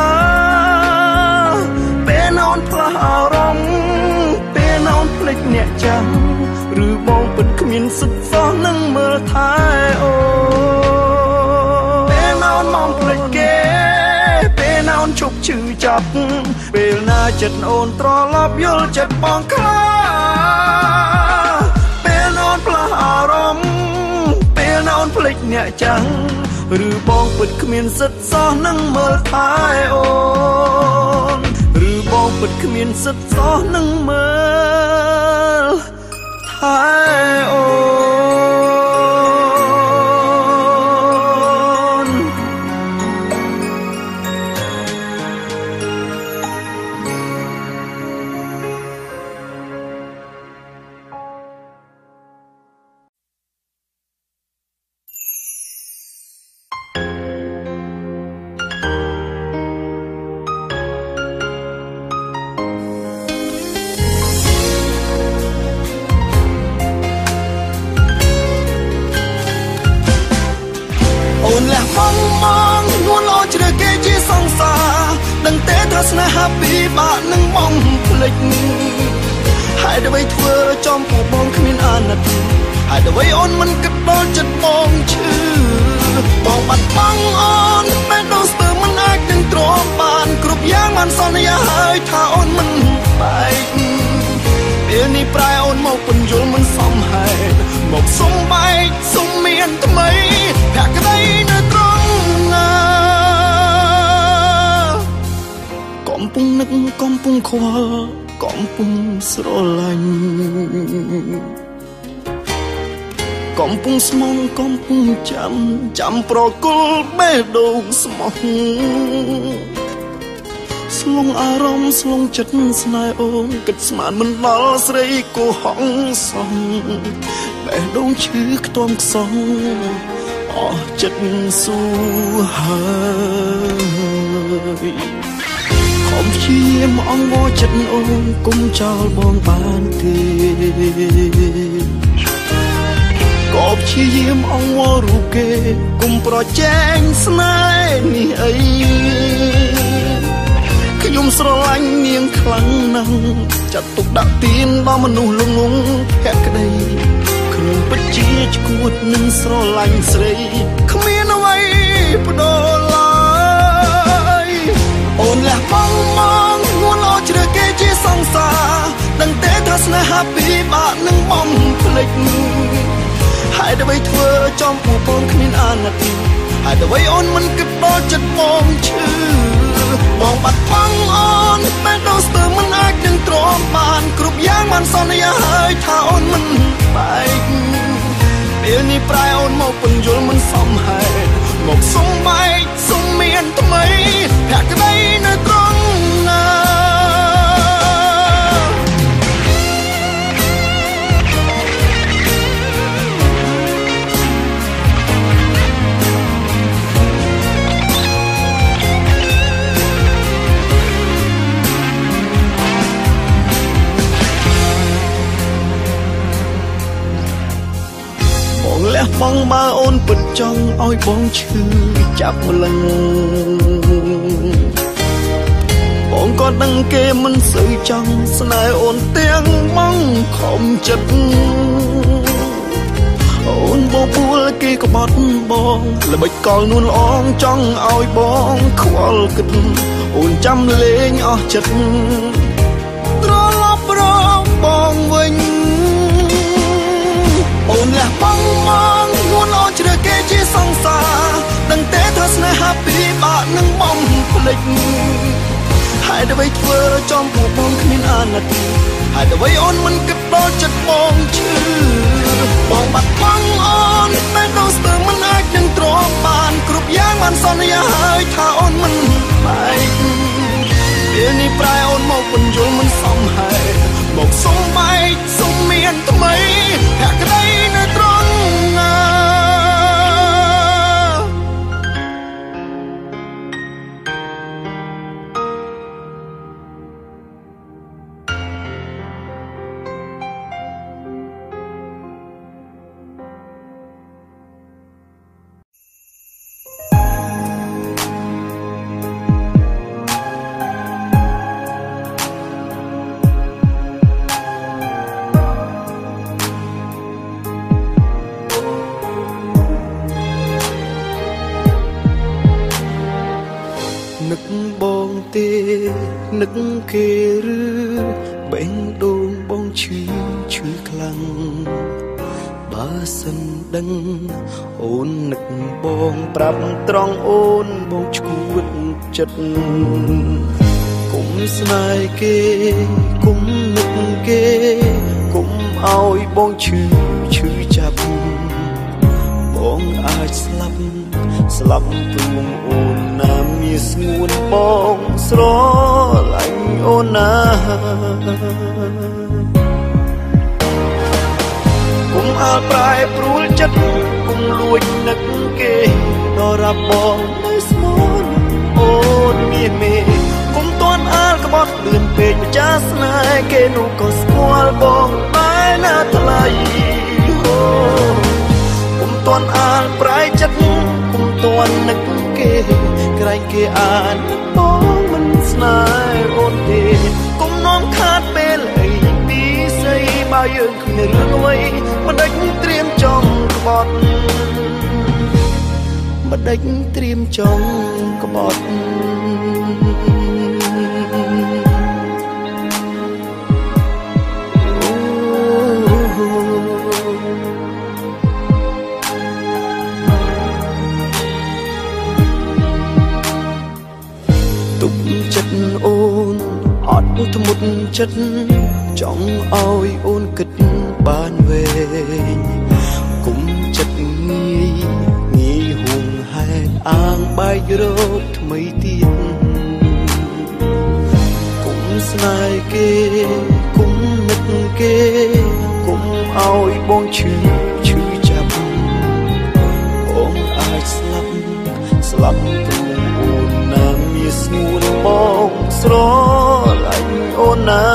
ពេលណាអូនផ្លាស់អារម្មណ៍ពេលណាអូនភ្លេចអ្នកចាំឬបងពិតគ្មានសិទ្ធសោះនឹងមើលថែអូពេលណាអូនមកភ្លេចគេពេលណាអូនឈប់ឈឺចាប់ពេលណាចិត្តអូនត្រឡប់យល់ចិត្តបងខ្លាពេលណាអូនផ្លាស់អារម្មណ៍ពេលណាអូនភ្លេចអ្នកចាំឬបងពិតគ្មានសិទ្ធសោះនឹងមើលថែអូនឬបងពិតគ្មានសិទ្ធសោះនឹងមើលថែអូនស្នេហាពីបាក់នឹងបងភ្លេចហើយដើម្បីធ្វើចំពោះបងគ្មានអាណិតហើយដើម្បីអូនមិនគិតដល់ចិត្តបងឈឺបងបាត់បង់អូនតែដូចស្ទើរមិនអាចនឹងទ្រាំបានគ្រប់យ៉ាងបានសន្យាហើយថាអូនមិនបែកពេលនេះប្រែអូនមកពន្យល់មិនសមហេតុមកសុំបែកសុំមានថ្មីភក្តីនៅត្រង់ណាកំពុងនឹកកំពុងខ្វល់កំពុងស្រឡាញ់កំពុងស្មងកំពុងចាំចាំប្រគល់បេះដូងស្មោះស្លងអារម្មណ៍ស្លងចិត្តស្នេហ៍អូនគិតស្មានមិនដល់ស្រីគូហងសំបេះដូងឈឺខ្ទាំខ្សងអស់ចិត្តស៊ូហើយខំព្យាយាមអង្វរចិត្តអូនគុំចោលបងបានទេក៏ព្យាយាមអង្វររូបគេគុំប្រជែងស្នេហ៍នេះអីខ្ញុំស្រឡាញ់នាងខ្លាំងណាស់ចាត់ទុកដាក់ទៀនដល់មនុស្សល្ងងភក្តីខ្ញុំពិតជាឈួតនឹងស្រឡាញ់ស្រីគ្មានអ្វីបដូរឡើយអូនលះបង់មកងួនអោជ្រើគេជាសង្សារដឹងទេថាស្នេហាពីបាក់នឹងបំភ្លេចហើយដើម្បីធ្វើចំពោះបងគ្មានអាណិតហើយដើម្បីអូនមិនគិតដល់ចិត្តបងឈឺបងបាត់បង់អូនតែដូចស្ទើរមិនអាចនឹងទ្រាំបានគ្រប់យ៉ាងបានសន្យាហើយថាអូនមិនបែកពេលនេះប្រែអូនមកពន្យល់មិនសមហេតុមកសុំបែកសុំមានថ្មីភក្តីនៅត្រង់ណាលះបង់បើអូនពិតចង់ឲ្យបងឈឺចាប់ម្លឹងបងក៏ដឹងគេមិនសូវចង់ស្នេហ៍អូនទាំងបងខំចិត្តអូនបបួលគេក្បត់បងល្បិចកលនួនល្អងចង់ឲ្យបងខ្វល់គិតអូនចាំលេងអស់ចិត្តត្រឡប់រកបងវិញអូនលះបង់មកងួនអូនជ្រើគេជាសង្សារដឹងទេថាស្នេហាពីបាក់នឹងបំភ្លេចហើយដើម្បីធ្វើចំពោះបងគ្មានអាណិតហើយដើម្បីអូនមិនគិតដល់ចិត្តបងឈឺបងបាត់បង់អូនតែដូចស្ទើរមិនអាចនឹងទ្រាំបានគ្រប់យ៉ាងបានសន្យាហើយថាអូនមិនបែកពេលនេះប្រែអូនមកពន្យល់មិនសមហេតុមកសុំបែកសុំមានថ្មីភក្តីនៅត្រង់ណាទេនឹកគេឬបេងដូងបងឈឺឈឺខ្លាំងបើសិនដឹងអូននឹកបងប្រាប់ត្រង់អូនបងឈួតចិត្តគុំស្នេហ៍គេគុំនឹកគេគុំឲ្យបងឈឺឈឺចាប់បងអាចស្លាប់ស្លាប់ព្រមអូនណាមានស្ងួនបងស្រឡាញ់អូនណាគុំអាលប្រែព្រួលចិត្តគុំលួចនឹកគេដល់រាប់បងនៅស្មោះអូនមានមេគុំតន់អាលក្បត់លឿនពេកម្ចាស់ស្នេហ៍គេនោះក៏ស្គាល់បងតែណាថ្លៃអូគុំតន់អាលប្រែចិត្តគុំតន់នឹកគេក្រែងគេអានបងមិនស្នេហ៍អូនទេគុំនាំខាតពេលអីពីស្អីបើយើងគ្មានរឿងអ្វីមិនដេចត្រៀមចង់ក្បត់មិនដេចត្រៀមចង់ក្បត់ទុកចិត្តអូនអត់ធ្មត់ចិត្តចង់ឲ្យអូនគិតបានវែងគុំចិត្តងាយងាយហួងហែងអាងបែករកថ្មីទៀតគុំស្នេហ៍គេគុំនឹកគេគុំឲ្យបងឈឺឈឺចាប់បងអាចស្លាប់ស្លាប់ព្រមអូនណាមានស្ងួនបងស្រឡាញ់អូនណា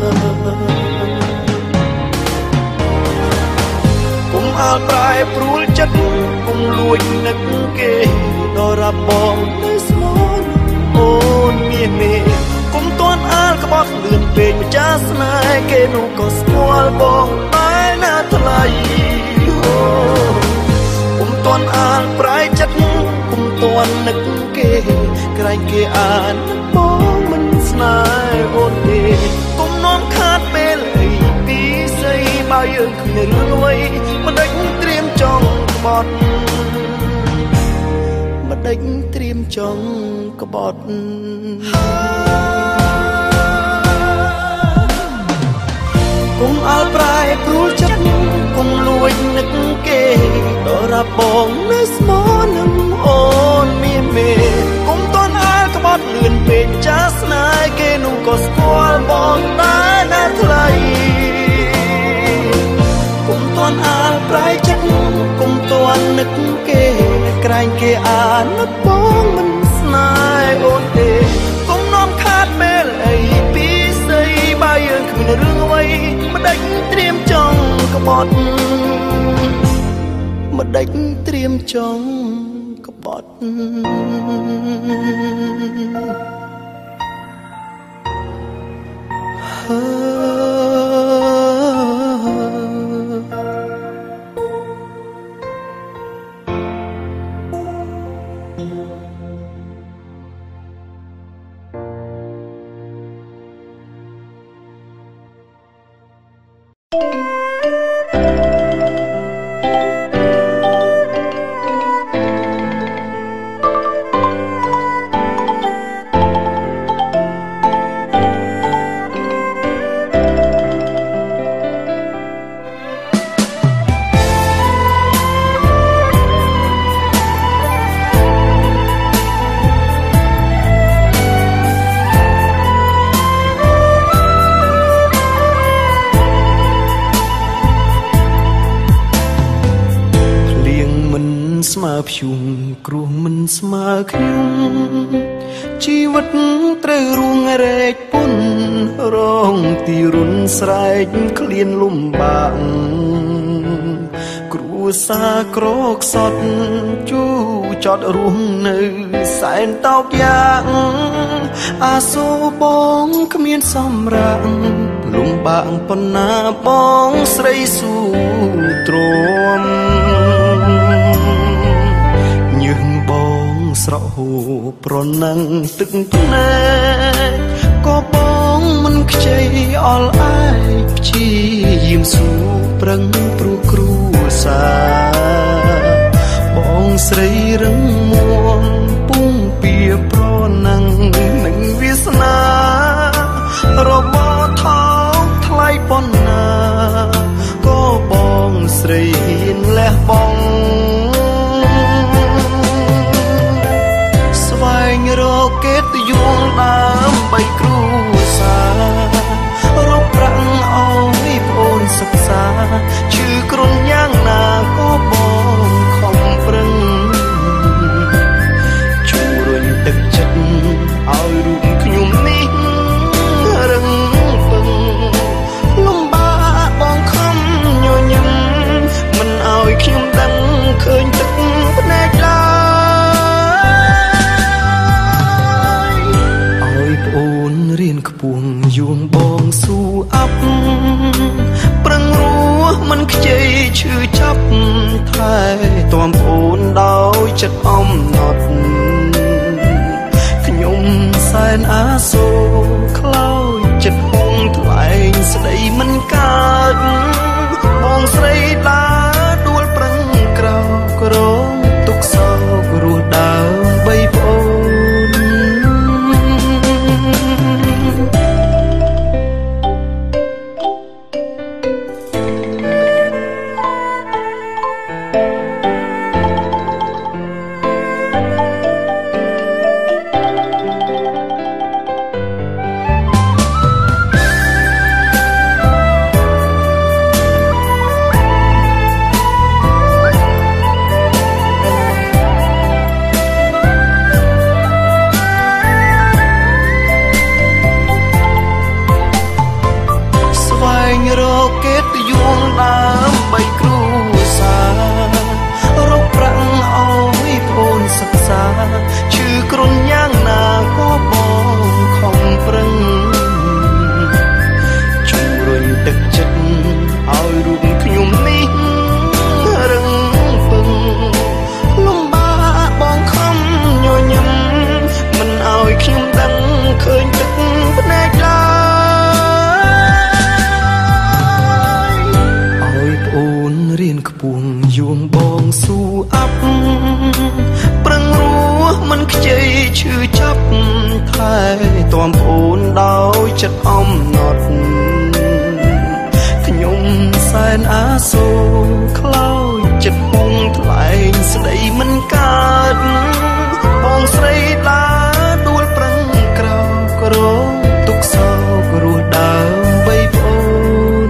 គុំអាលប្រែព្រួលចិត្តគុំលួចនឹកគេដល់រាប់បងនៅស្មោះអូនមានមេគុំតន់អាលក្បត់លឿនពេកម្ចាស់ស្នេហ៍គេនោះក៏ស្គាល់បងតែណាថ្លៃអូគុំតន់អាលប្រែចិត្តគុំតន់នឹកគេក្រែងគេអានបងមិនស្នេហ៍អូនទេគុំនាំខាតពេលអីពីស្អីបើយើងគ្មានរឿងអ្វីមិនដេចត្រៀមចង់ក្បត់មិនដេចត្រៀមចង់ក្បត់គុំអាលប្រែព្រួលចិត្តគុំលួចនឹកគេដល់រាប់បងនៅស្មោះនឹងអូនមានមេគុំតន់អាលក្បត់លឿនពេកចាស់ស្នេហ៍គេនោះក៏ស្គាល់បងតែណាថ្លៃគុំតន់អាលប្រែចិត្តគុំតន់នឹកគេក្រែងគេអានបងមិនស្នេហ៍អូនទេគុំនាំខាតពេលអីពីស្អីបើយើងគ្មានរឿងអ្វីមិនដេចត្រៀមចង់ក្បត់មិនដេចត្រៀមចង់ក្បត់ភ្យុំគ្រោះមិនស្មើខ្ញុំជីវិតត្រូវរួងរែកពុនរងទីរុនស្រែកក្លៀនលំបាកគ្រួសារក្រខ្សត់ជូចត់រស់នៅសែនតោកយ៉ាងអាសូរបងគ្មានសម្រាប់លំបាកប៉ុណ្ណាបងស្រីស៊ូទ្រាំញើសបងស្រក់ហូរប្រណាំងទឹកភ្នែកខ្ចីអល់អាយព្យាយាមស៊ូប្រឹងព្រោះគ្រួសារបងស្រីរឹងមាំពុំពៀប្រណាំងនឹងវាសនារបស់ថោកថ្លៃប៉ុណ្ណាក៏បងស្រីហ៊ានលះបង់ស្វែងរកកិត្តិយសដើម្បីគ្រួសាររកប្រាំងឲ្យប្អូនសិក្សាឈឺគ្រុនយ៉ាងណាក៏បងខំប្រឹងជួយរុញទឹកចិត្តឲ្យរូបខ្ញុំនេះរឹងពឹងលំបាកបងខំញញឹមមិនឲ្យខ្ញុំដឹងឃើញទឹកភ្នែកឡើយឲ្យប្អូនរៀនខ្ពស់យួងបងស៊ូអាប់ប្រឹងរស់មិនខ្ចីឈឺចាប់ថែទាំប្អូនដោយចិត្តអំណត់ខ្ញុំសែនអាសូរខ្លោចចិត្តហងថ្លែងស្ដីមិនកើតបងស្រីដើរដួលប្រឹងក្រោកក្រងទុកសោករស់ដើមបីប្អូនដើម្បីគ្រួសាររកប្រាំងឲ្យប្អូនសិក្សាឈឺគ្រុនយ៉ាងណាក៏បងខំប្រឹងជួយរុញទឹកចិត្តឲ្យរូបខ្ញុំនេះរឹងពឹងលំបាកបងខំញញឹមមិនឲ្យខ្ញុំដឹងឃើញទឹកភ្នែកឡើយអូនរៀនខ្ពស់យួងបងស៊ូអាប់ប្រឹងរស់មិនខ្ចីឈឺចាប់ថែទាំប្អូនដោយចិត្តអំណត់ខ្ញុំសែនអាសូរខ្លោចចិត្តហងថ្លែងស្ដីមិនកើតបងស្រីដើរដួលប្រឹងក្រោកក្រងទុកសោករស់ដើមបីប្អូន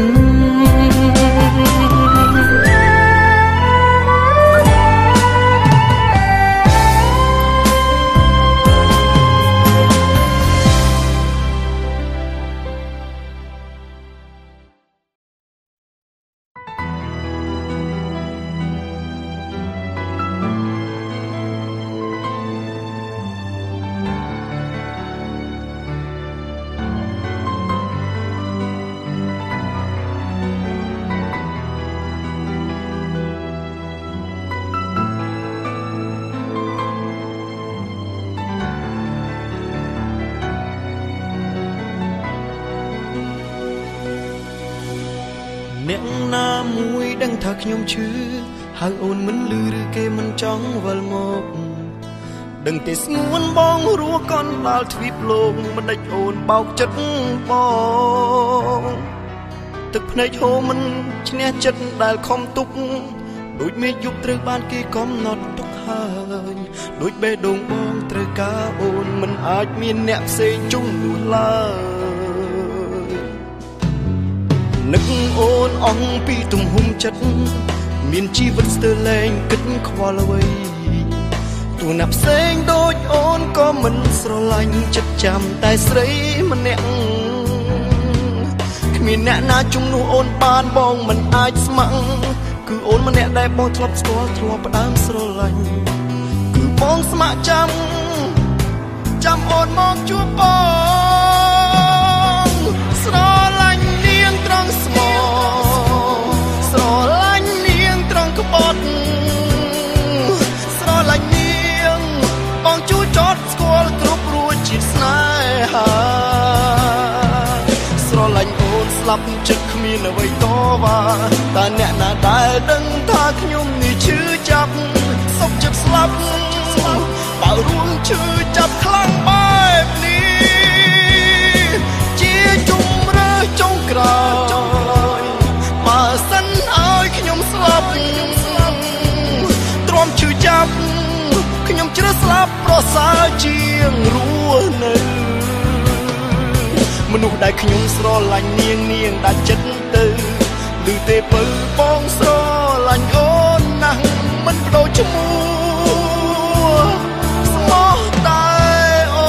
អ្នកណាមួយដឹងថាខ្ញុំឈឺហៅអូនមិនលឺឬគេមិនចង់វិលមកដឹងទេស្ងួនបងរស់កន់ដល់ទ្វីបលោកមិនដេចអូនបោកចិត្តបងទឹកភ្នែកហូរមិនឈ្នះចិត្តដែលខំទុកដូចមេយប់ត្រូវបានគេកំណត់ទុកហើយដូចបេះដូងបងត្រូវការអូនមិនអាចមានអ្នកផ្សេងជុំនោះឡើយនឹកអូនអងពីទំហំចិត្តមានជីវិតស្ទើរលែងគិតខ្វល់អ្វីទូណាផ្សេងដូចអូនក៏មិនស្រឡាញ់ចិត្តចាំតែស្រីម្នាក់គ្មានអ្នកណាជំនួសអូនបានបងមិនអាចស្ម័គ្រគឺអូនម្នាក់ដែលបងធ្លាប់ស្គាល់ធ្លាប់ផ្ដើមស្រឡាញ់គឺបងស្ម័គ្រចាំចាំអូនមកជួបបងស្រឡាញ់នាងត្រង់ស្មោស្រឡាញ់នាងត្រង់ក្បត់ស្រឡាញ់នាងបងជួយចត់ស្គាល់គ្រប់រួចជាស្នេហាមានអ្វីតវ៉ាតើអ្នកណាដែលដឹងថាខ្ញុំនេះឈឺចាប់សុខចិត្តស្លាប់បើរួមឈឺចាប់ខ្លាំងបែបនេះជាជំរឿចុងក្រោយបើសិនឲ្យខ្ញុំស្លាប់ទ្រាំឈឺចាប់ខ្ញុំជ្រើសស្លាប់ប្រសើរជាងរស់នៅមនុស្សដែលខ្ញុំស្រឡាញ់នាងនាងដាច់ចិត្តទៅឮទេពៅបងស្រឡាញ់អូនណាស់មិនបដូរឈ្មោះស្មោះតែអូ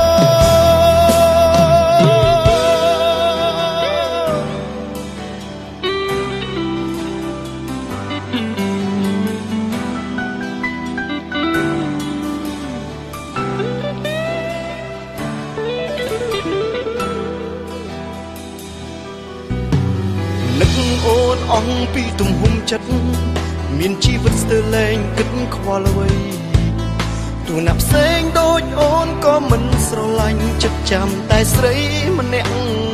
អូនអស់ពីទំហំចិត្តមានជីវិតស្ទើរលែងគិតខ្វល់អ្វីទូណាប់ផ្សេងដូចអូនក៏មិនស្រឡាញ់ចិត្តចាំតែស្រីម្នាក់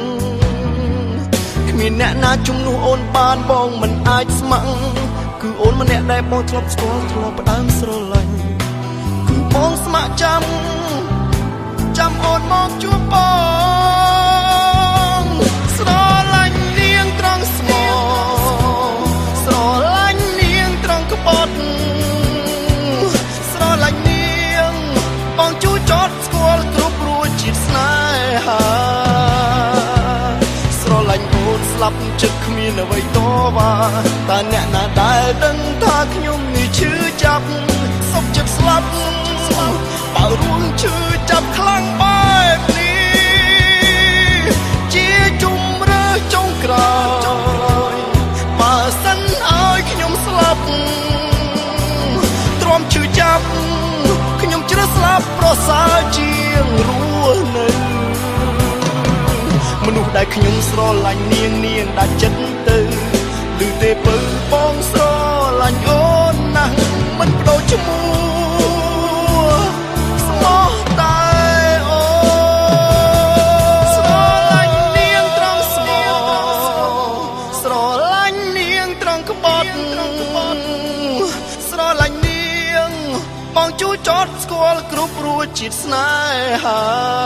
គ្មានអ្នកណាជំនួសអូនបានបងមិនអាចស្ម័គ្រគឺអូនម្នាក់ដែលបងធ្លាប់ស្គាល់ធ្លាប់ផ្ដើមស្រឡាញ់គឺបងស្ម័គ្រចាំចាំអូនមកជួបបងស្រឡាញ់នាងត្រង់ស្មោស្រឡាញ់នាងត្រង់ក្បត់ស្រឡាញ់នាងបងជួចចត់ស្គាល់គ្រប់រួចជាតិស្នេហាស្រឡាញ់អូនស្លាប់ចិត្តគ្មានអ្វីតវ៉ាតើអ្នកណាដែលដឹងថាខ្ញុំនេះឈឺចាប់សុខចិត្តស្លាប់បើរួមឈឺចាប់ខ្លាំងបែបនេះជាជំរឿចុងក្រោយបើសិនឲ្យខ្ញុំស្លាប់ទ្រាំឈឺចាប់ខ្ញុំជ្រើសស្លាប់ប្រសើរជាងរស់នៅមនុស្សដែលខ្ញុំស្រឡាញ់នាងនាងដាច់ចិត្តទៅឮទេពៅបងស្រឡាញ់អូនណាស់មិនបដូរឈ្មោះស្មោះតែអូស្រឡាញ់នាងត្រង់ស្មោស្រឡាញ់នាងត្រង់ក្បត់ស្រឡាញ់នាងបងជួចចត់ស្គាល់គ្រប់រួចជាតិស្នេហា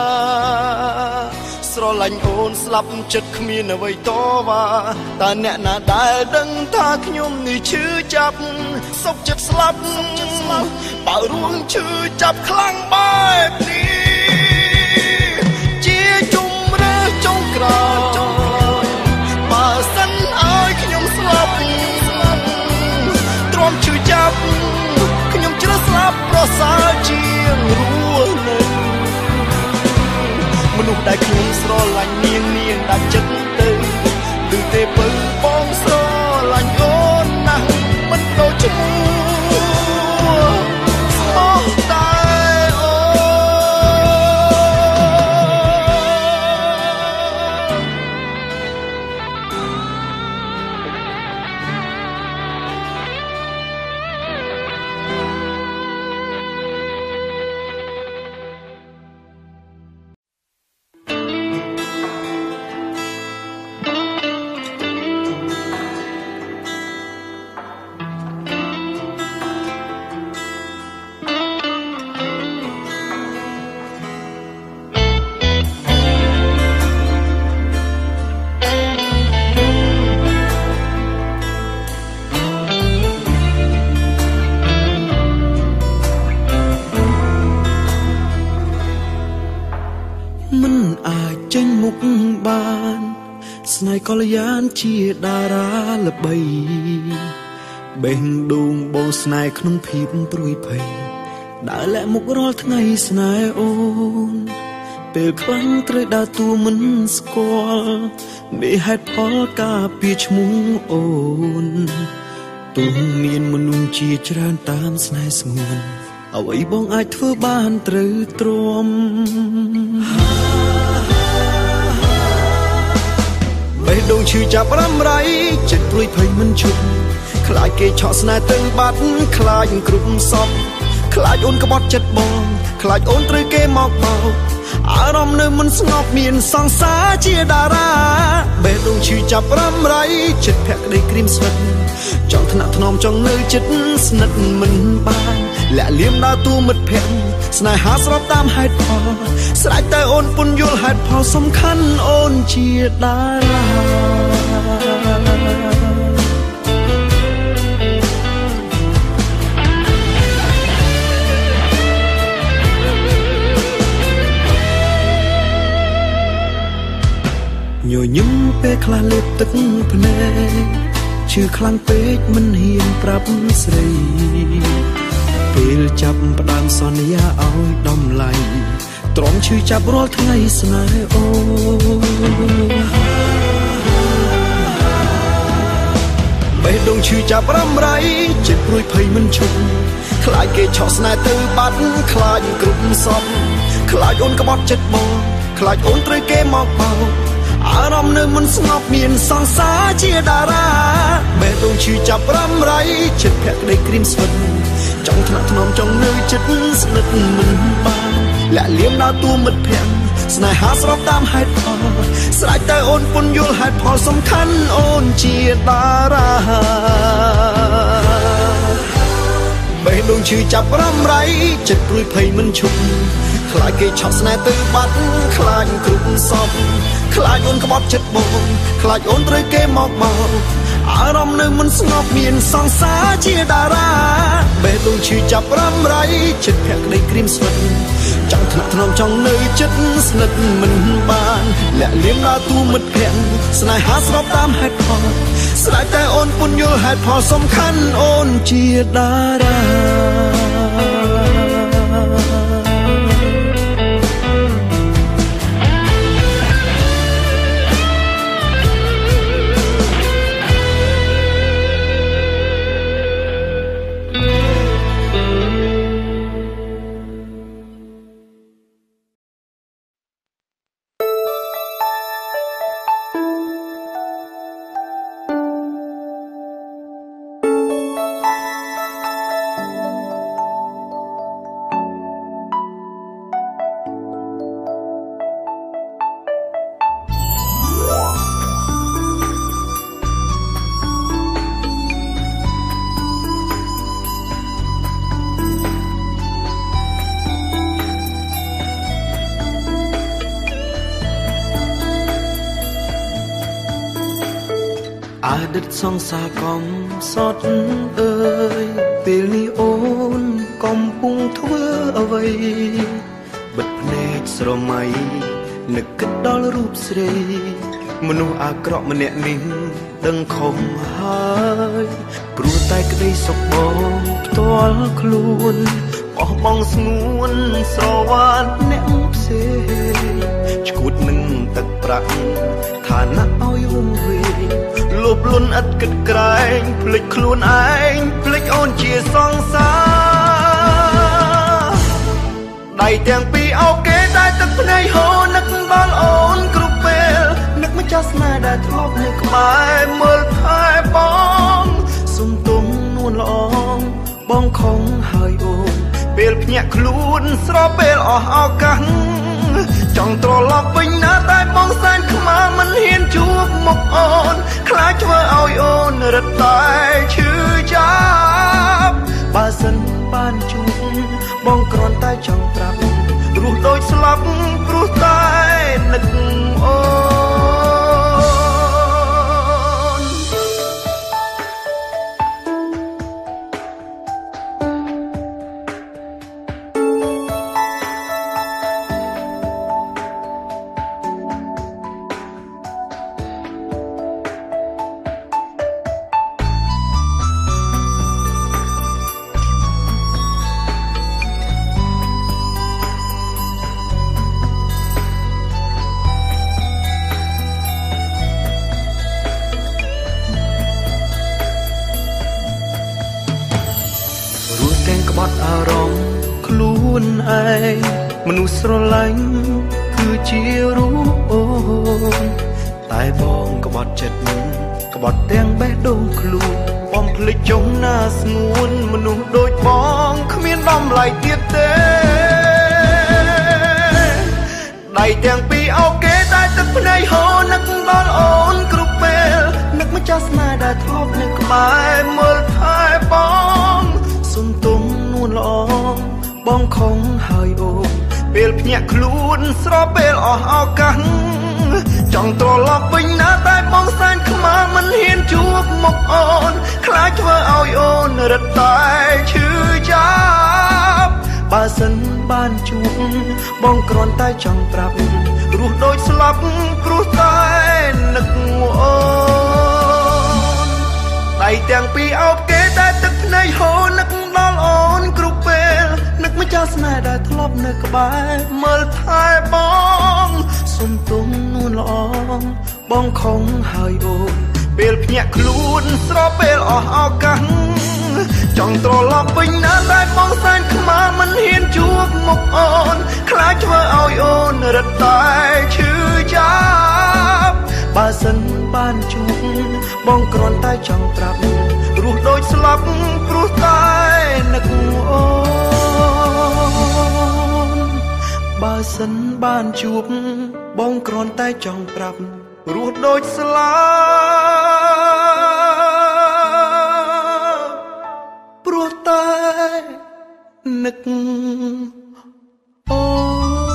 ស្រឡាញ់អូនស្លាប់ចិត្តគ្មានអ្វីតវ៉ាតើអ្នកណាដែលដឹងថាខ្ញុំនេះឈឺចាប់សុខចិត្តស្លាប់បើរួមឈឺចាប់ខ្លាំងបែបនេះជាជំរឿចុងក្រោយបើសិនឲ្យខ្ញុំស្លាប់ទ្រាំឈឺចាប់ខ្ញុំជ្រើសស្លាប់ប្រសើរជាងរស់នៅមនុស្សដែលខ្ញុំស្រឡាញ់នាងនាងដាច់ចិត្តទៅឮទេពៅបងស្រឡាញ់អូនណាស់មិនដូចឈ្មោះស្មោះតែអូស្នេហ៍កល្យានជាតារាល្បីបេះដូងបងស្នេហ៍ក្នុងភាពព្រួយភ័យដើរលាក់មុខរាល់ថ្ងៃស្នេហ៍អូនពេលខ្លាំងត្រូវដើរតួមិនស្គាល់មានហេតុផលការពារឈ្មោះអូនទោះមានមនុស្សជាច្រើនតាមស្នេហ៍ស្ងួនអ្វីបងអាចធ្វើបានត្រូវទ្រាំបេះដូងឈឺចាប់រ៉ាំរ៉ៃចិត្តព្រួយភ័យមិនឈប់ខ្លាចគេឆក់ស្នេហ៍ទៅបាត់ខ្លាចគ្រប់សពខ្លាចអូនក្បត់ចិត្តបងខ្លាចអូនត្រូវគេមកបោកអារម្មណ៍នៅមិនស្ងប់មានសង្សារជាតារាបេះដូងឈឺចាប់រំរាយចិត្តភក្តីក្រៀមស្វិតចង់ថ្នាក់ថ្នមចង់នៅចិត្តស្និទ្ធមិនបានលាក់លៀមដើរតួមិត្តភក្តិស្នេហាស្របតាមហេតុផលស្រេចតែអូនពុនយល់ហេតុផលសំខាន់អូនជាតារាញញឹមពេលខ្លះលេបទឹកភ្នែកឈឺខ្លាំងពេកមិនហ៊ានប្រាប់ស្រីពេលចាប់ផ្ដើមសន្យាឲ្យដំឡៃទ្រាំឈឺចាប់រាល់ថ្ងៃស្នេហ៍អូបេះដូងឈឺចាប់រំរាយចិត្តព្រួយភ័យមិនឈប់ខ្លាចគេឆក់ស្នេហ៍ទៅបាត់ខ្លាចគ្រប់សពខ្លាចអូនក្បត់ចិត្តបងខ្លាចអូនត្រូវគេមកបោកអារម្មណ៍នៅមិនស្ងប់មានសង្សារជាតារាបេះដូងឈឺចាប់រំរាយចិត្តភក្តីក្រៀមស្វិតចង់ថ្នាក់ថ្នមចង់នៅចិត្តស្និទ្ធមិនបានលាក់លៀមដើរតួមិត្តភក្តិស្នេហាស្របតាមហេតុផលស្រេចតែអូនពុនយល់ហេតុផលសំខាន់អូនជាតារាបេះដូងឈឺចាប់រំរាយចិត្តព្រួយភ័យមិនឈប់ខ្លាចគេឆក់ស្នេហ៍ទៅបាត់ខ្លាចគ្រប់សពខ្លាចអូនក្បត់ចិត្តបងខ្លាចអូនត្រូវគេមកបោកអារម្មណ៍នៅមិនស្ងប់មានសង្សារជាតារាបេះដូងឈឺចាប់រំរាយចិត្តភក្តីក្រៀមស្វិតចង់ថ្នាក់ថ្នមចង់នៅចិត្តស្និទ្ធមិនបានលាក់លៀមដើរតួមិត្តភក្តិស្នេហាស្របតាមហេតុផលស្រេចតែអូនពុនយល់ហេតុផលសំខាន់អូនជាតារាអតីតសង្សារកំសត់អើយពេលនេះអូនកំពុងធ្វើអ្វីបិទភ្នែកស្រមៃនឹកគិតដល់រូបស្រីមនុស្សអាក្រក់ម្នាក់នេះដឹងខំហើយព្រោះតែក្តីសុខបងផ្ទាល់ខ្លួនបោះបង់ស្ងួនស្រវានអ្នកផ្សេងឈួតនឹងទឹកប្រាក់ឋានៈឲ្យវង្វេងលុបលន់ឥតគិតក្រែងភ្លេចខ្លួនឯងភ្លេចអូនជាសង្សារដៃទាំងពីរអោគេតែទឹកភ្នែកហូរនឹកបាល់អូនគ្រប់ពេលនឹកម្ចាស់ស្នេហ៍ដែលធ្លាប់នៅក្បែរមើលថែបងសុំទុំនួនល្អងបងខំហើយអូនពេលភ្ញាក់ខ្លួនស្រពេលអស់ឱកាសចង់ត្រឡប់វិញណាតែបងសែនខ្មាមិនហ៊ានជួបមុខអូនខ្លាចធ្វើឲ្យអូនរត់តែឈឺចាប់បើសិនបានជួបបងគ្រាន់តែចង់ប្រាប់រស់ដូចស្លាប់ព្រោះតែនឹកអូអារម្មណ៍ខ្លួនឯងមនុស្សស្រឡាញ់គឺជារូបអូនតែបងក្បត់ចិត្តក្បត់ទាំងបេះដូងខ្លួនបំភ្លេចចុងណាស្ងួនមនុស្សដូចបងគ្មានដំឡៃទៀតទេទាំងពីរអោបគេតែទឹកភ្នែកហូរនឹកដល់អូនគ្រប់ពេលនឹកម្ចាស់ស្នេហ៍ដែលធ្លាប់នៅក្បែរមើលថែបងសុំទុំនួនល្អបងខំហើយអូនពេលភ្ញាក់ខ្លួនស្របពេលអស់ឱកាសចង់ត្រឡប់វិញណាតែបងសែនខ្មាស់មិនហ៊ានជួបមុខអូនខ្លាចធ្វើឲ្យអូនរត់តែឈឺចាប់បើសិនបានជួបបងគ្រាន់តែចង់ប្រាប់រស់ដូចស្លាប់ព្រោះតែនឹកអូនដៃទាំងពីរអោបគេតែទឹកភ្នែកហូរនឹកដល់អូនគ្រប់ពេលនឹកម្ចាស់ស្នេហ៍ដែលធ្លាប់នៅក្បែរមើលថែបងសុំទុំនួនល្អបងខំហើយអូនពេលភ្ញាក់ខ្លួនស្របពេលអស់ឱកាសចង់ត្រឡប់វិញណាតែបងសែនខ្មាស់មិនហ៊ានជួបមុខអូនខ្លាចធ្វើឲ្យអូនរត់តែឈឺចាប់បើសិនបានជួបបងគ្រាន់តែចង់ប្រាប់រស់ដូចស្លាប់ព្រោះតែនឹកអូនបើសិនបានជួបបងគ្រាន់តែចង់ប្រាប់រស់ដូចស្លាប់ព្រោះតែនឹកអូន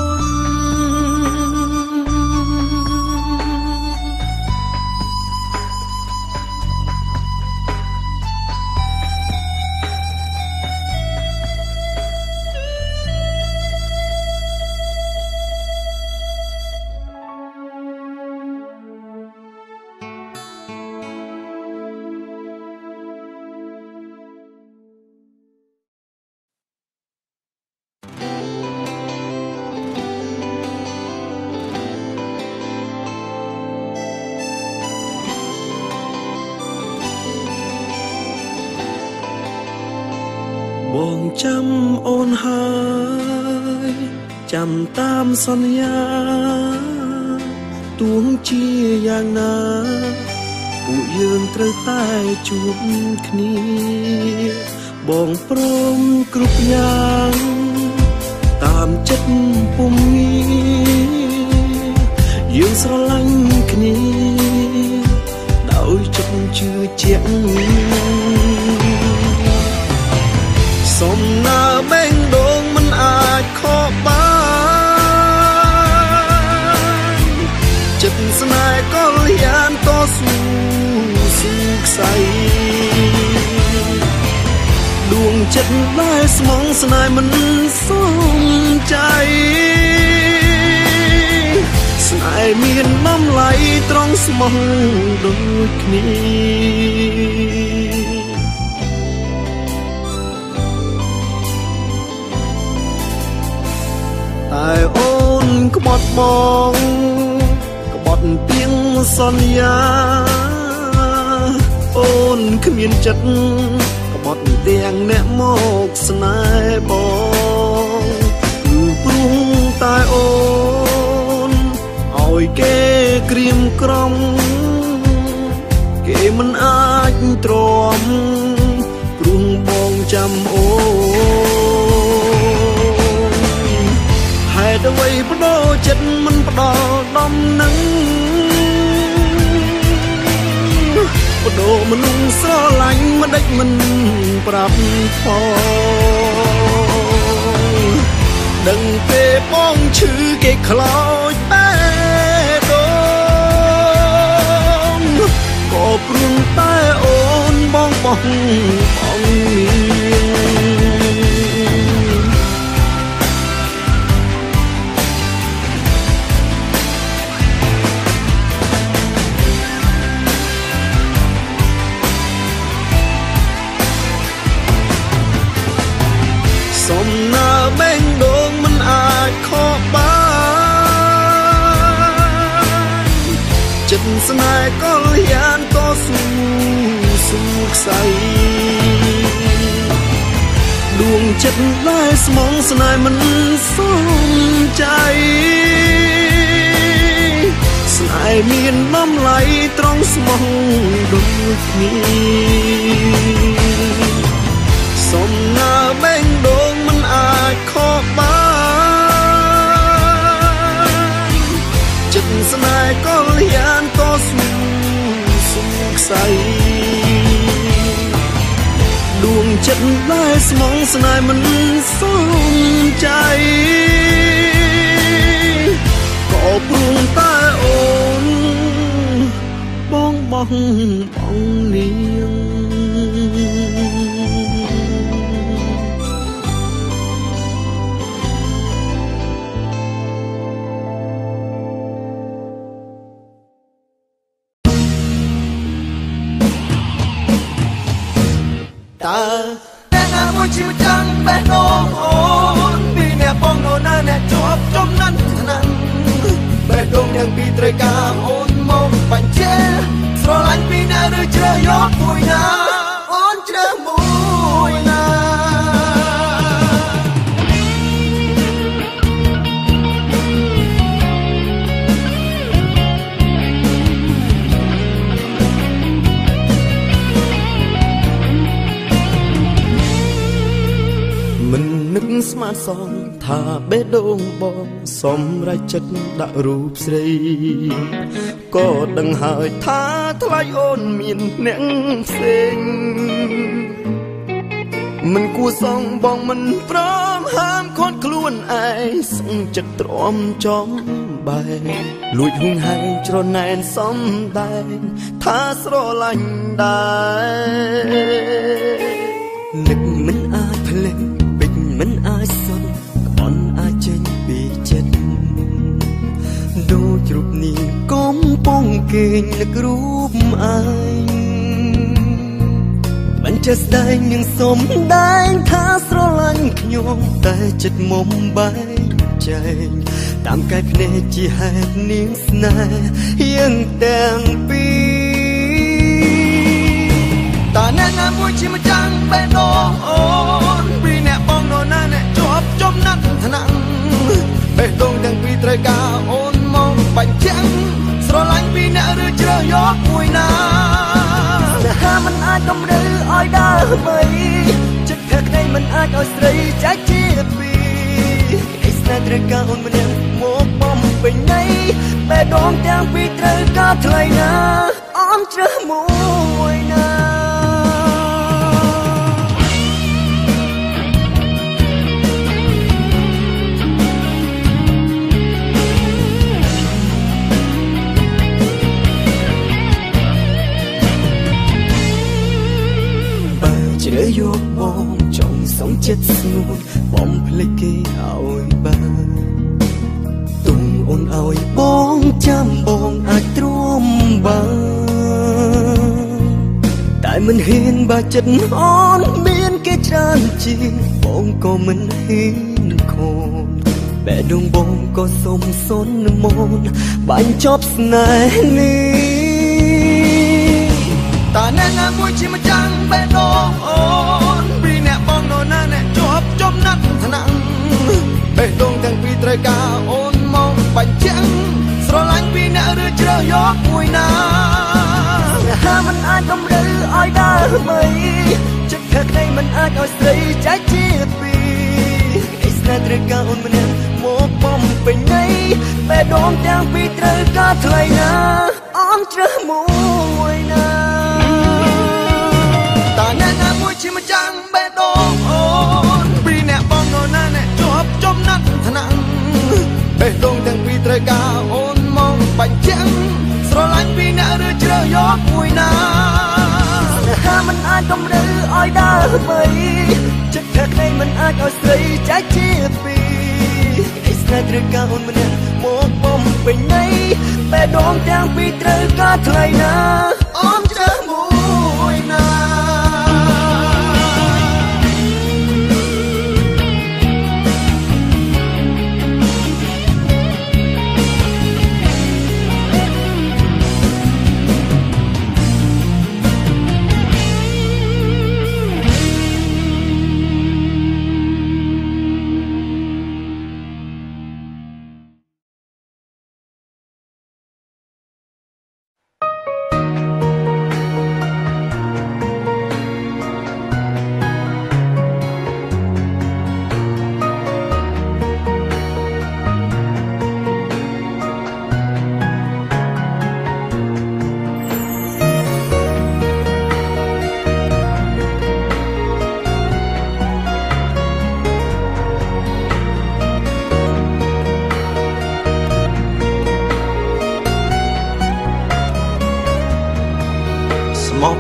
បងចាំអូនហើយចាំតាមសន្យាទួងជាយ៉ាងណាពួកយើងត្រូវតែជួបគ្នាបងព្រមគ្រប់យ៉ាងតាមចិត្តពុំមានយើងស្រឡាញ់គ្នាដោយចិត្តជឿជាក់សុំណាបេងដូងមិនអាចខកបានចិត្តស្នេហ៍កលយានតស៊ូស៊ូខ្សែដួងចិត្តដែលស្មងស្នេហ៍មិនសមใจស្នេហ៍មានបំឡៃត្រង់ស្មោះដូចគ្នាតែអូនក្បត់បងក្បត់ទៀងសន្យាអូនគ្មានចិត្តក្បត់ទាំងអ្នកមកស្នេហ៍បងគឺព្រោះតែអូនឲ្យគេក្រៀមក្រំគេមិនអាចទ្រាំព្រោះបងចាំអូនហេតុអ្វីបដូរចិត្តមិនផ្ដល់ដំណឹងបដូរមនុស្សស្រឡាញ់មិនដេចមិនប្រាប់ផងដឹងទេបងឈឺគេខ្លោចតែដូងក៏ព្រមតែអូនបងបងបងមានសុំណាបេងដូងមិនអាចខកបានចិត្តស្នេហ៍កលយានតស៊ូស៊ូខ្សែដួងចិត្តដែលស្មងស្នេហ៍មិនសមใจស្នេហ៍មានបំឡៃត្រង់ស្មោះដូចគ្នាសុំណាបេងដូងមិនអាចខកបានស័យដួងចិត្តដែលស្មងស្នេហ៍មិនសមใจក៏ព្រួងតែអូនបងបងបងនាងตาแต่หากว่าชีวิตจังเป็นน้องโอนปีเนี่ยป้องโนน่าเนี่ยจบจมนั้นเท่านั้นเป็นดวงยังปีตรกาโอนมองปัญเจสโลลันปีเนี่ยหรือเจอยกมวยนาโอนเจอมวยนาមិននឹកស្មានសងថាបេះដូងបងសម្រេចចិត្តដាក់រូបស្រីក៏ដឹងហើយថាថ្លៃអូនមានអ្នកផ្សេងមិនគួរសងបងមិនព្រមហាមខត់ខ្លួនឯងសឹងចិត្តទ្រាំចំបែលួចហួងហែងច្រណែនសំដែងថាស្រឡាញ់ដែរនឹកមិនអាចភ្លេចមិនអាចសន់ក្បន់អាចចេញពីចិត្តដូចរូបនេះកំពុងគេងនឹករូបអើយមិនចេះស្ដែងនឹងសំដែងថាស្រឡាញ់ខ្ញុំតែចិត្តមុំបែកចែងតាមកែភ្នែកជាហេតុនាងស្នេហ៍យើងទាំងពីរតើអ្នកណាមួយជាម្ចាស់បេះដូងអូនពីអ្នកបងនរណាអ្នកជាប់ចំណាត់ថ្នាក់បេះដូងទាំងពីរត្រូវការអូនមកបញ្ចាំងស្រឡាញ់ពីអ្នកឬជ្រើសយកមួយណាស្នេហាមិនអាចតម្រូវឲ្យដើរបីចិត្តខែក្តីមិនអាចឲ្យស្រីចែកជាពីរឯស្នេហ៍ត្រូវការអូនម្នាក់មកបំពេញន័យបេះដូងទាំងពីរត្រូវការថ្លៃណាអូនជ្រើសមួយណាជ្រើយកបងចង់សំចិត្តស្ងួតបំភ្លេចគេឲ្យបានទុំអូនឲ្យបងចាំបងអាចទ្រាំបានតែមិនហ៊ានបើចិត្តអូនមានគេច្រើនជាងបងក៏មិនហ៊ានខូនបេះដូងបងក៏សុំសុនមនបាញ់ចប់ស្នេហ៍នេះតើអ្នកណាមួយជាម្ចាស់បេះដូងអូនពីអ្នកបងនរណាអ្នកជាប់ចំណាត់ថ្នាក់បេះដូងទាំងពីរត្រូវការអូនមកបញ្ចាំងស្រឡាញ់ពីអ្នកឬជ្រើសយកមួយណាស្នេហាមិនអាចតម្រូវឲ្យដើរបីចិត្តខែក្តីមិនអាចឲ្យស្រីចែកជាពីរឯស្នេហ៍ត្រូវការអូនម្នាក់មកបំពេញន័យបេះដូងទាំងពីរត្រូវការថ្លៃណាអូនជ្រើសមួយណាតើអ្នកណាមួយជាម្ចាស់បេះដូងអូនពីអ្នកបងនរណាអ្នកជាប់ចំណាត់ថ្នាក់បេះដូងទាំងពីរត្រូវការអូនមកបញ្ចាំងស្រឡាញ់ពីអ្នកឬជ្រើសយកមួយណាស្នេហាមិនអាចតម្រូវឲ្យដើរបីចិត្តខែក្តីមិនអាចឲ្យស្រីចែកជាពីរឯស្នេហ៍ត្រូវការអូនម្នាក់មកបំពេញន័យបេះដូងទាំងពីរត្រូវការថ្លៃណាអូនជ្រើសមួយណា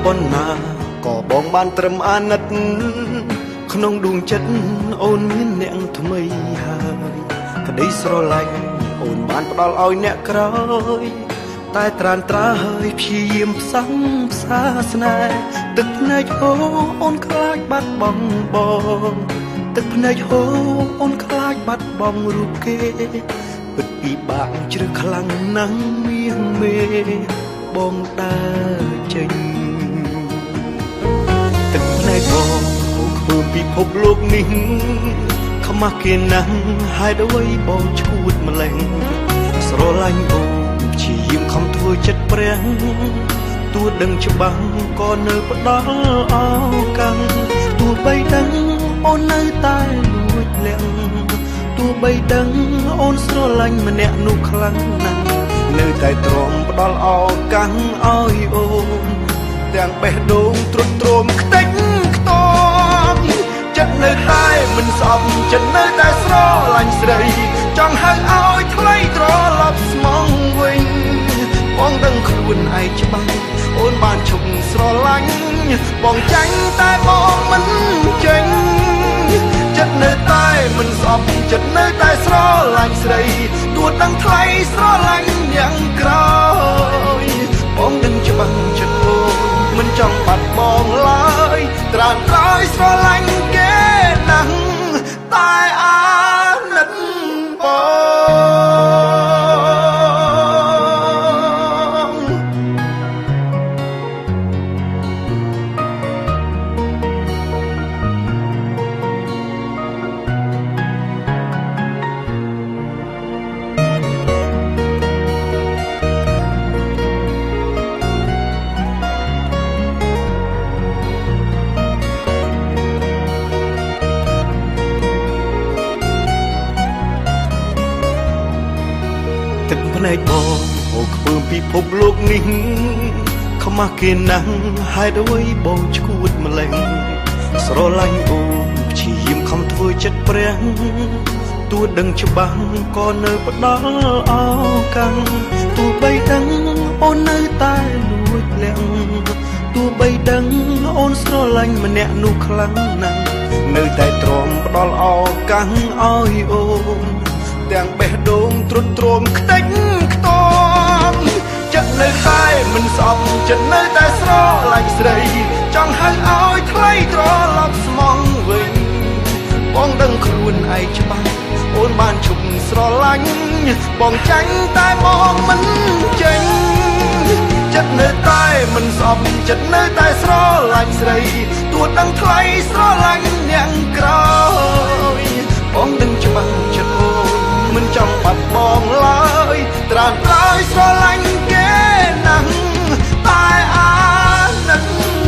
ប៉ុណ្ណាក៏បងបានត្រឹមអាណិតក្នុងដួងចិត្តអូនមានអ្នកថ្មីហើយក្តីស្រឡាញ់អូនបានផ្ដល់ឲ្យអ្នកក្រោយតែត្រានត្រាហើយព្យាយាមផ្សងផ្សាស្នេហ៍ទឹកភ្នែកហូរអូនខ្លាចបាត់បង់បងទឹកភ្នែកហូរអូនខ្លាចបាត់បង់រូបគេពិតពិបាកជ្រឹះខ្លាំងណាស់មាសមេបងដើរចេញទឹកភ្នែកបងអូនធ្វើពិភពលោកនេះខ្មាស់គេណាស់ហើយដោយបងឈួតម្លេះស្រឡាញ់អូនជាយាមខំធ្វើចិត្តព្រះទោះដឹងច្បាស់ក៏នៅផ្ដល់ឱកាសទោះបីដឹងអូននៅតែលួចលាក់ទោះបីដឹងអូនស្រឡាញ់ម្នាក់នោះខ្លាំងណាស់នៅតែទ្រាំផ្ដល់ឱកាសឲ្យអូនទាំងបេះដូងទ្រុឌទ្រោមខ្ទេចខ្ទាំចិត្តនៅតែមិនស្អប់ចិត្តនៅតែស្រឡាញ់ស្រីចង់ហៅឲ្យថ្លៃត្រឡប់ស្មងវិញបងដឹងខ្លួនឯងច្បាស់អូនបានឈប់ស្រឡាញ់បងចាញ់តែបងមិនចេញចិត្តនៅតែមិនស្អប់ចិត្តនៅតែស្រឡាញ់ស្រីទោះដឹងថ្លៃស្រឡាញ់យ៉ាងក្រោយបងដឹងច្បាស់ចិត្តអូនមិនចង់បាត់បងឡើយត្រានត្រោយស្រឡាញ់គេណាស់តែអាណិតបងទឹកភ្នែកបងអូខ្ពើមពិភពលោកនេះខ្មាស់គេណាស់ហើយដោយបងឈួតម្លេះស្រឡាញ់អូនព្យាយាមខំធ្វើចិត្តព្រះទោះដឹងច្បាស់ក៏នៅផ្ដល់ឱកាសទោះបីដឹងអូននៅតែលួចលាក់ទោះបីដឹងអូនស្រឡាញ់ម្នាក់នោះខ្លាំងណាស់នៅតែទ្រាំផ្ដល់ឱកាសឲ្យអូនទាំងបេះដូងទ្រុឌទ្រោមខ្ទេចខ្ទាំចិត្តនៅតែមិនស្អប់ចិត្តនៅតែស្រឡាញ់ស្រីចង់ហៅឲ្យថ្លៃត្រឡប់ស្មងវិញបងដឹងខ្លួនឯងច្បាស់អូនបានឈប់ស្រឡាញ់បងចាញ់តែបងមិនចេញចិត្តនៅតែមិនស្អប់ចិត្តនៅតែស្រឡាញ់ស្រីទោះដឹងថ្លៃស្រឡាញ់អ្នកក្រោយបងដឹងច្បាស់ចិត្តអូនមិនចង់បាត់បងឡើយត្រានត្រោយស្រឡាញ់គេណាស់តែអាណិត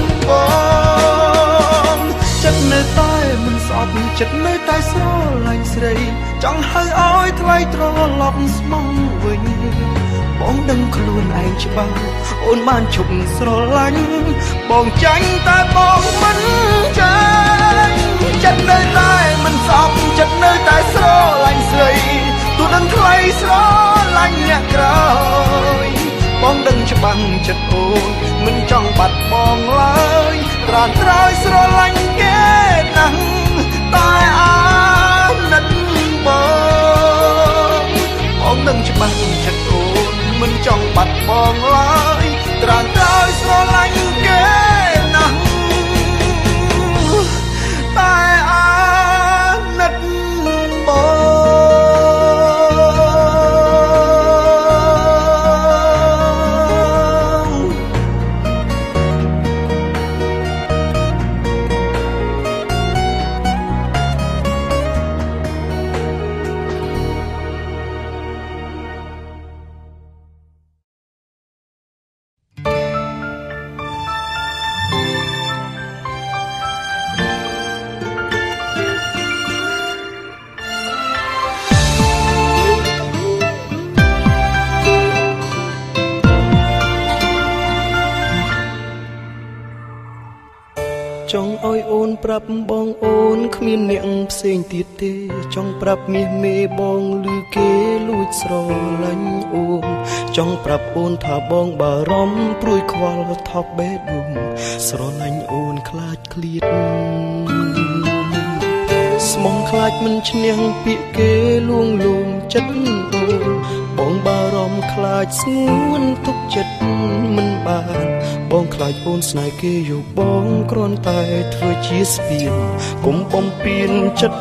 បងចិត្តនៅតែមិនស្អប់ចិត្តនៅតែស្រឡាញ់ស្រីចង់ហៅឲ្យថ្លៃត្រឡប់ស្មងវិញបងដឹងខ្លួនឯងច្បាស់អូនបានឈប់ស្រឡាញ់បងចាញ់តែបងមិនចាញ់ចិត្តនៅតែមិនស្អប់ចិត្តនៅតែស្រឡាញ់ស្រីទោះដឹងថ្លៃស្រឡាញ់អ្នកក្រោយបងដឹងច្បាស់ចិត្តអូនមិនចង់បាត់បងឡើយត្រានត្រោយស្រឡាញ់គេណាស់តែអាណិតបងបងដឹងច្បាស់ចិត្តអូនមិនចង់បាត់បងឡើយត្រានត្រោយស្រឡាញ់គេណាស់តែអាណិតបងឲ្យអូនប្រាប់បងអូនគ្មានអ្នកផ្សេងទៀតទេចង់ប្រាប់មាសមេបងឮគេលួចស្រឡាញ់អូនចង់ប្រាប់អូនថាបងបារម្ភព្រួយខ្វល់ថប់បេះដូងស្រឡាញ់អូនខ្លាចឃ្លាតស្មងខ្លាចមិនឈ្នះពាក្យគេលួងលោមចិត្តអូនបងបារម្ភខ្លាចស្ងួនទុកចិត្តមិនបានបងខ្លាចអូនស្នេហ៍គេយកបងគ្រាន់តែធ្វើជាស្ពានកុំបំពេញចិត្ត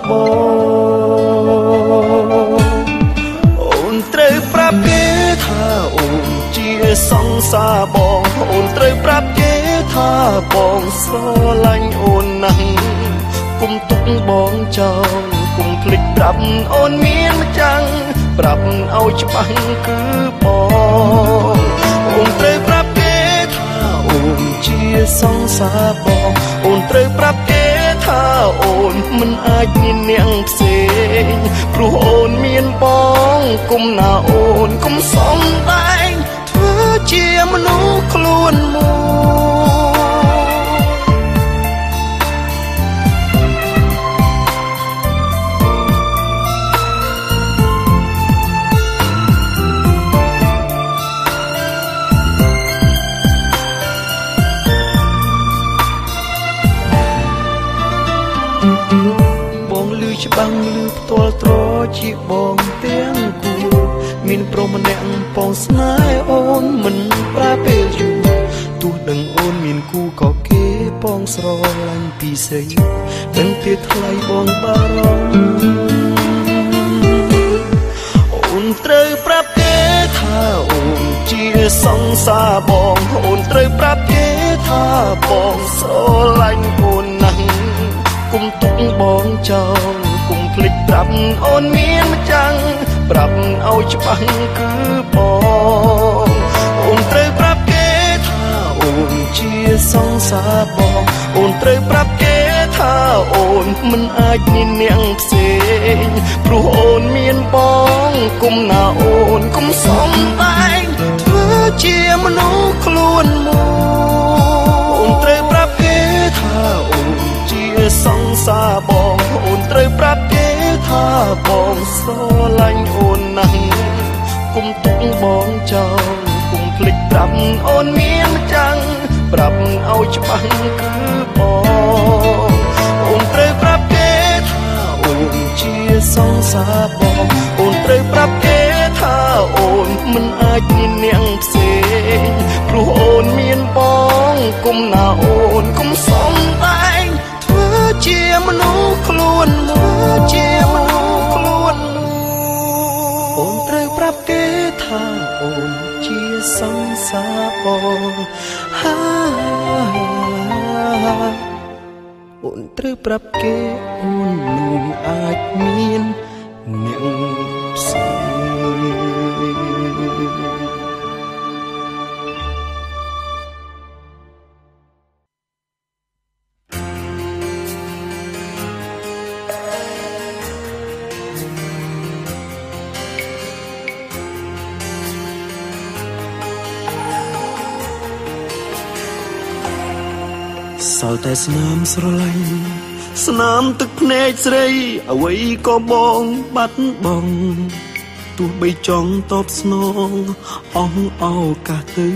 បងអូនត្រូវប្រាប់គេថាអូនជាសង្សារបងអូនត្រូវប្រាប់គេថាបងស្រឡាញ់អូនណាស់គុំទុកបងចោលគុំភ្លេចប្រាប់អូនមានម្ចាំងប្រាប់ឲ្យច្បាស់គឺបងអូនត្រូវប្រាប់គេថាអូនជាសង្សារបងអូនត្រូវប្រាប់គេថាអូនមិនអាចមានអ្នកផ្សេងព្រោះអូនមានបងគុំណាអូនគុំសំដែងធ្វើជាមនុស្សខ្លួនមួយបងលឺច្បាំងលឺផ្ទាល់ត្រជាបងទាំងគូមានប្រុសម្នាក់បងស្នេហ៍អូនមិនប្រើពេលយូរទោះដឹងអូនមានគូក៏គេបងស្រឡាញ់ពីស្រីដឹងទេថ្លៃបងបារម្ភអូនត្រូវប្រាប់គេថាអូនជាសង្សារបងអូនត្រូវប្រាប់គេថាបងស្រឡាញ់អូនណាស់គុំទុកបងចោលគុំភ្លេចប្រាប់អូនមានម្ចាំងប្រាប់ឲ្យច្បាស់គឺបងអូនត្រូវប្រាប់គេថាអូនជាសង្សារបងអូនត្រូវប្រាប់គេថាអូនមិនអាចមានអ្នកផ្សេងព្រោះអូនមានបងគុំណាអូនគុំសំដែងធ្វើជាមនុស្សខ្លួនមួយអូនត្រូវប្រាប់គេថាអូនជាសង្សារបងអូនត្រូវប្រាប់គេថាបងស្រឡាញ់អូនណាស់គុំទុកបងចោលគុំភ្លេចប្រាប់អូនមានម្ចាំងប្រាប់ឲ្យច្បាស់គឺបងអូនត្រូវប្រាប់គេថាអូនជាសង្សារបងអូនត្រូវប្រាប់គេថាអូនមិនអាចមានអ្នកផ្សេងព្រោះអូនមានបងគុំណាអូនគុំសំដែងធ្វើជាមនុស្សខ្លួនមួយជាមនុស្សខ្លួនមួយអូនត្រូវប្រាប់គេថាអូនជាសង្សារបងហាអូនត្រូវប្រាប់គេអូនមិនអាចមានអ្នកផ្សេងសល់តែស្នាមស្រឡាញ់ស្នាមទឹកភ្នែកស្រីអ្វីក៏បងបាត់បង់ទោះបីចង់តបស្នងអស់ឱកាសទៅ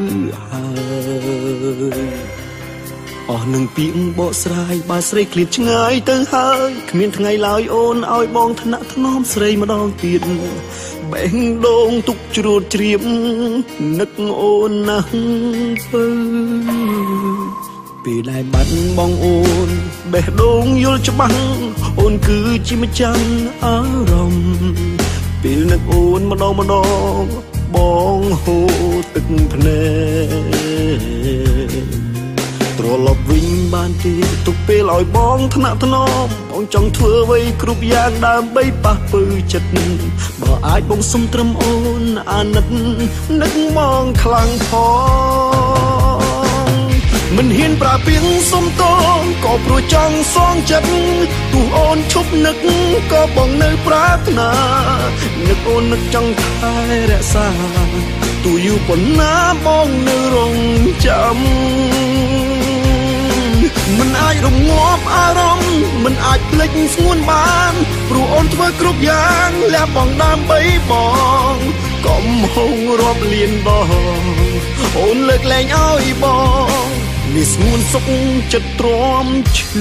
ហើយអស់នឹងពាក្យបកស្រាយបើស្រីឃ្លាតឆ្ងាយទៅហើយគ្មានថ្ងៃឡើយអូនឲ្យបងថ្នាក់ថ្នមស្រីម្ដងទៀតបេះដូងទុកជ្រួតជ្រាបនឹកអូនណាស់ទៅពេលដែលបាត់បងអូនបេះដូងយល់ច្បាស់អូនគឺជាម្ចាំងអារម្មណ៍ពេលនឹកអូនម្ដងម្ដងបងហូរទឹកភ្នែកត្រឡប់វិញបានទេទុកពេលឲ្យបងថ្នាក់ថ្នមបងចង់ធ្វើអ្វីគ្រប់យ៉ាងដើម្បីប៉ះពើចិត្តបើអាចបងសុំត្រឹមអូនអាណិតនឹកមកខ្លាំងផងមិនហ៊ានប្រាពាងសុំតងក៏ព្រោះចង់សងចិត្តទោះអូនឈប់នឹកក៏បងនៅប្រាថ្នានឹកអូននឹកចង់ថែរក្សាទោះយូរប៉ុណ្ណាបងនៅរងចាំមិនអាចរងាប់អារម្មណ៍មិនអាចភ្លេចស្ងួនបានព្រោះអូនធ្វើគ្រប់យ៉ាងលះបង់ដើម្បីបងកុំហូររាប់លានដងអូនលើកលែងឲ្យបងនេះស្ងួនសុខចិត្តទ្រាំឈឺ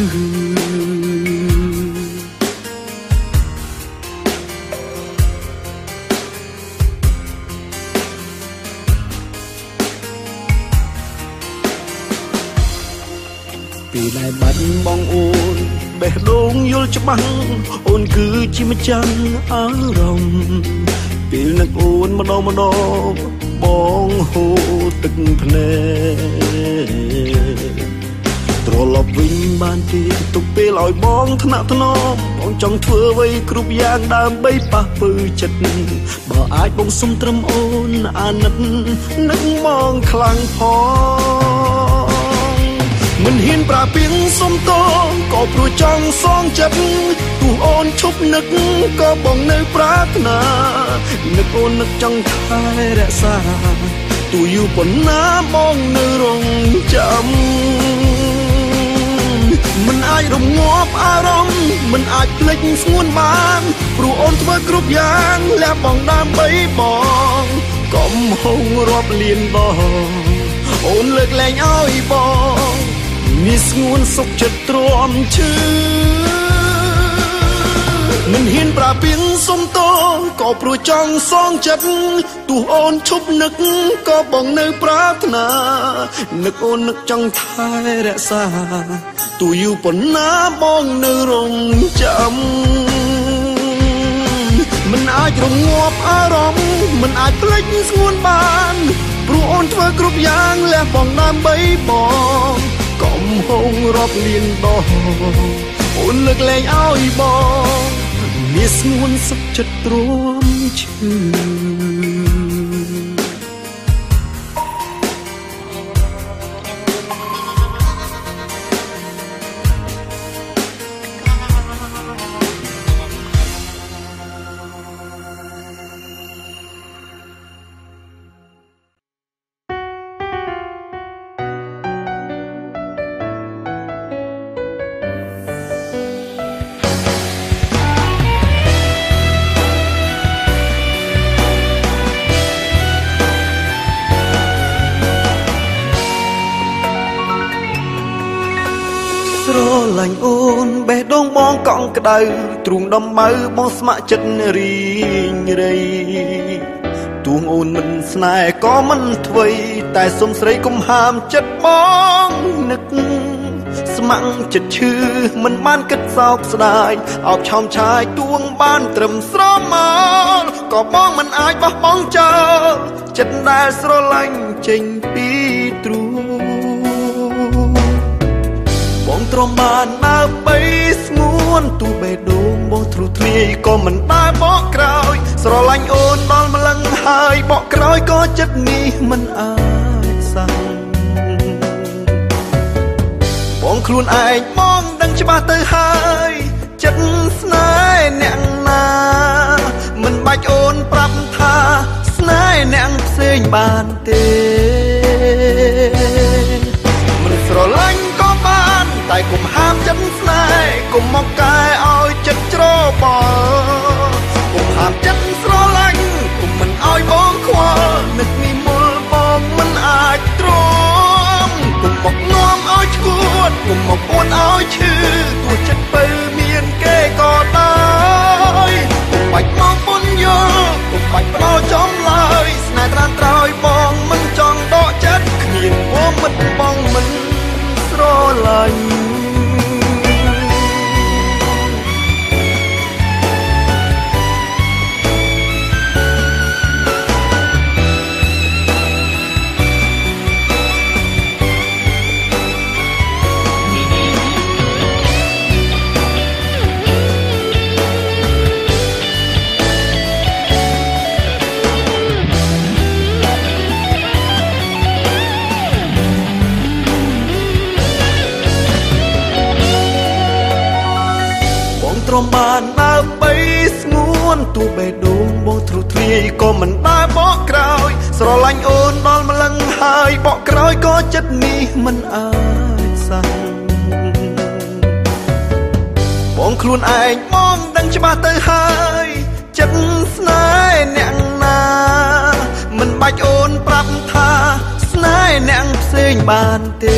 ពេលដែលបាត់បងអូនបេះដូងយល់ច្បាស់អូនគឺជាម្ចាស់អារម្មណ៍ពេលនឹកអូនម្ដងម្ដងបងហូរទឹកភ្នែកត្រឡប់វិញបានទេទុកពេលឲ្យបងថ្នាក់ថ្នមបងចង់ធ្វើអ្វីគ្រប់យ៉ាងដើម្បីប៉ះពើចិត្តបើអាចបងសុំត្រឹមអូនអាណិតនឹកមកខ្លាំងផងមិនហ៊ានប្រាពីងសុំតងក៏ព្រោះចង់សងចិត្តទោះអូនឈប់នឹកក៏បងនៅប្រាថ្នានឹកអូននឹកចង់ថែរក្សាទោះយូរប៉ុណ្ណាបងនៅរងចាំមិនអាចរងាប់អារម្មណ៍មិនអាចភ្លេចស្ងួនបានព្រោះអូនធ្វើគ្រប់យ៉ាងលះបង់ដើម្បីបងកុំហូររាប់លានដងអូនលើកលែងឲ្យបងនេះស្ងួនសុខចិត្តទ្រាំឈឺមិនហ៊ានប្រាពីងសុំតងក៏ព្រោះចង់សងចិត្តទោះអូនឈប់នឹកក៏បងនៅប្រាថ្នានឹកអូននឹកចង់ថែរក្សាទោះយូរប៉ុណ្ណាបងនៅរងចាំមិនអាចរងាប់អារម្មណ៍មិនអាចភ្លេចស្ងួនបានព្រោះអូនធ្វើគ្រប់យ៉ាងលះបង់ដើម្បីបងកុំហូររាប់លានដងអូនលើកលែងឲ្យបងមានស្ងួនសុខចិត្តទ្រាំឈឺលាញ់អូនបេះដូងបងកង់ក្ដៅទ្រូងដំបៅបងស្ម័គ្រចិត្តរីងរៃទួងអូនមិនស្នេហ៍ក៏មិនធ្វេតែសុំស្រីកុំហាមចិត្តបងនឹកស្ម័គ្រចិត្តឈឺមិនបានគិតសោកស្ដាយអោបឆោមឆាយទួងបានត្រឹមស្រមោលក៏បងមិនអាចបោះបង់ចោលចិត្តដែលស្រឡាញ់ចេញពីទ្រូងបងទ្រាំបានដើរបីស្ងួនទូបេះដូងបងទ្រុទ្រាយក៏មិនដើរបកក្រោយស្រឡាញ់អូនដល់ម្លឹងហើយបកក្រោយក៏ចិត្តនេះមិនអាចសាំបងខ្លួនឯងបងដឹងច្បាស់ទៅហើយចិត្តស្នេហ៍អ្នកណាមិនបាច់អូនប្រាប់ថាស្នេហ៍អ្នកផ្សេងបានទេមិនស្រឡាញ់ក៏បានតែកុំហាមចិត្តស្នេហ៍កុំមកកែឲ្យចិត្តច្របល់កុំហាមចិត្តស្រឡាញ់កុំមិនឲ្យបងខ្វល់នឹកនេះមុលបងមិនអាចទ្រាំកុំមកនាំឲ្យឈួតកុំមកអួតឲ្យឈឺទោះចិត្តពៅមានគេក៏ដោយកុំបាច់មកពុនយល់កុំបាច់បដោចំឡើយស្នេហ៍ត្រានត្រោយបងមិនចង់ដកចិត្តគ្មានព្រមមិត្តបងមិនស្រឡាញ់ទ្រាំបានដើរបីស្ងួនទូបេះដូងបងទ្រុទ្រាយក៏មិនដើរបកក្រោយស្រឡាញ់អូនដល់ម្លឹងហើយបកក្រោយក៏ចិត្តនេះមិនអាចសាំបងខ្លួនឯងបងដឹងច្បាស់ទៅហើយចិត្តស្នេហ៍អ្នកណាមិនបាច់អូនប្រាប់ថាស្នេហ៍អ្នកផ្សេងបានទេ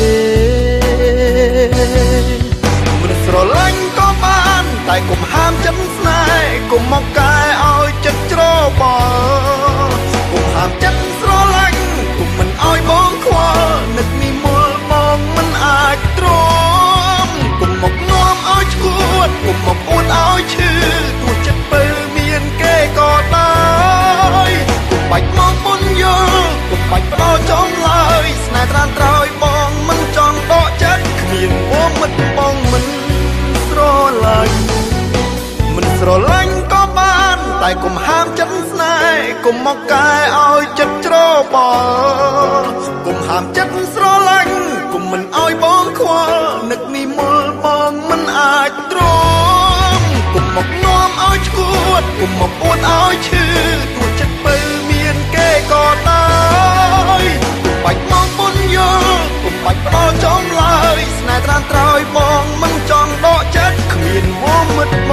មិនស្រឡាញ់ក៏បានតែកុំហាមចិត្តស្នេហ៍កុំមកកែឲ្យចិត្តច្របល់កុំហាមចិត្តស្រឡាញ់កុំមិនឲ្យបងខ្វល់នឹកមីមុលបងមិនអាចទ្រាំកុំមកនាំឲ្យឈួតកុំមកអួតឲ្យឈឺទោះចិត្តពើមានគេក៏ដោយកុំបាច់មកមុនយល់កុំបាច់ផ្ដោតចំឡើយស្នេហ៍ត្រានត្រោយបងមិនចង់ដកចិត្តគ្មានបងមិនបងមិនស្រឡាញ់មិនស្រឡាញ់ក៏បានតែកុំហាមចិត្តស្នេហ៍កុំមកកែឲ្យចិត្តច្របល់កុំហាមចិត្តស្រឡាញ់កុំមិនឲ្យបងខ្វល់នឹកមីមុលបងមិនអាចទ្រាំកុំមកនាំឲ្យឈួតកុំមកអួតឲ្យឈឺទោះចិត្តពើមានគេក៏ដោយកុំបាច់មកមុនយល់កុំបាច់ផ្ដោតចំឡើយស្នេហ៍ត្រានត្រោយបងមិនចង់ដកចិត្តគ្មានវមិត្ត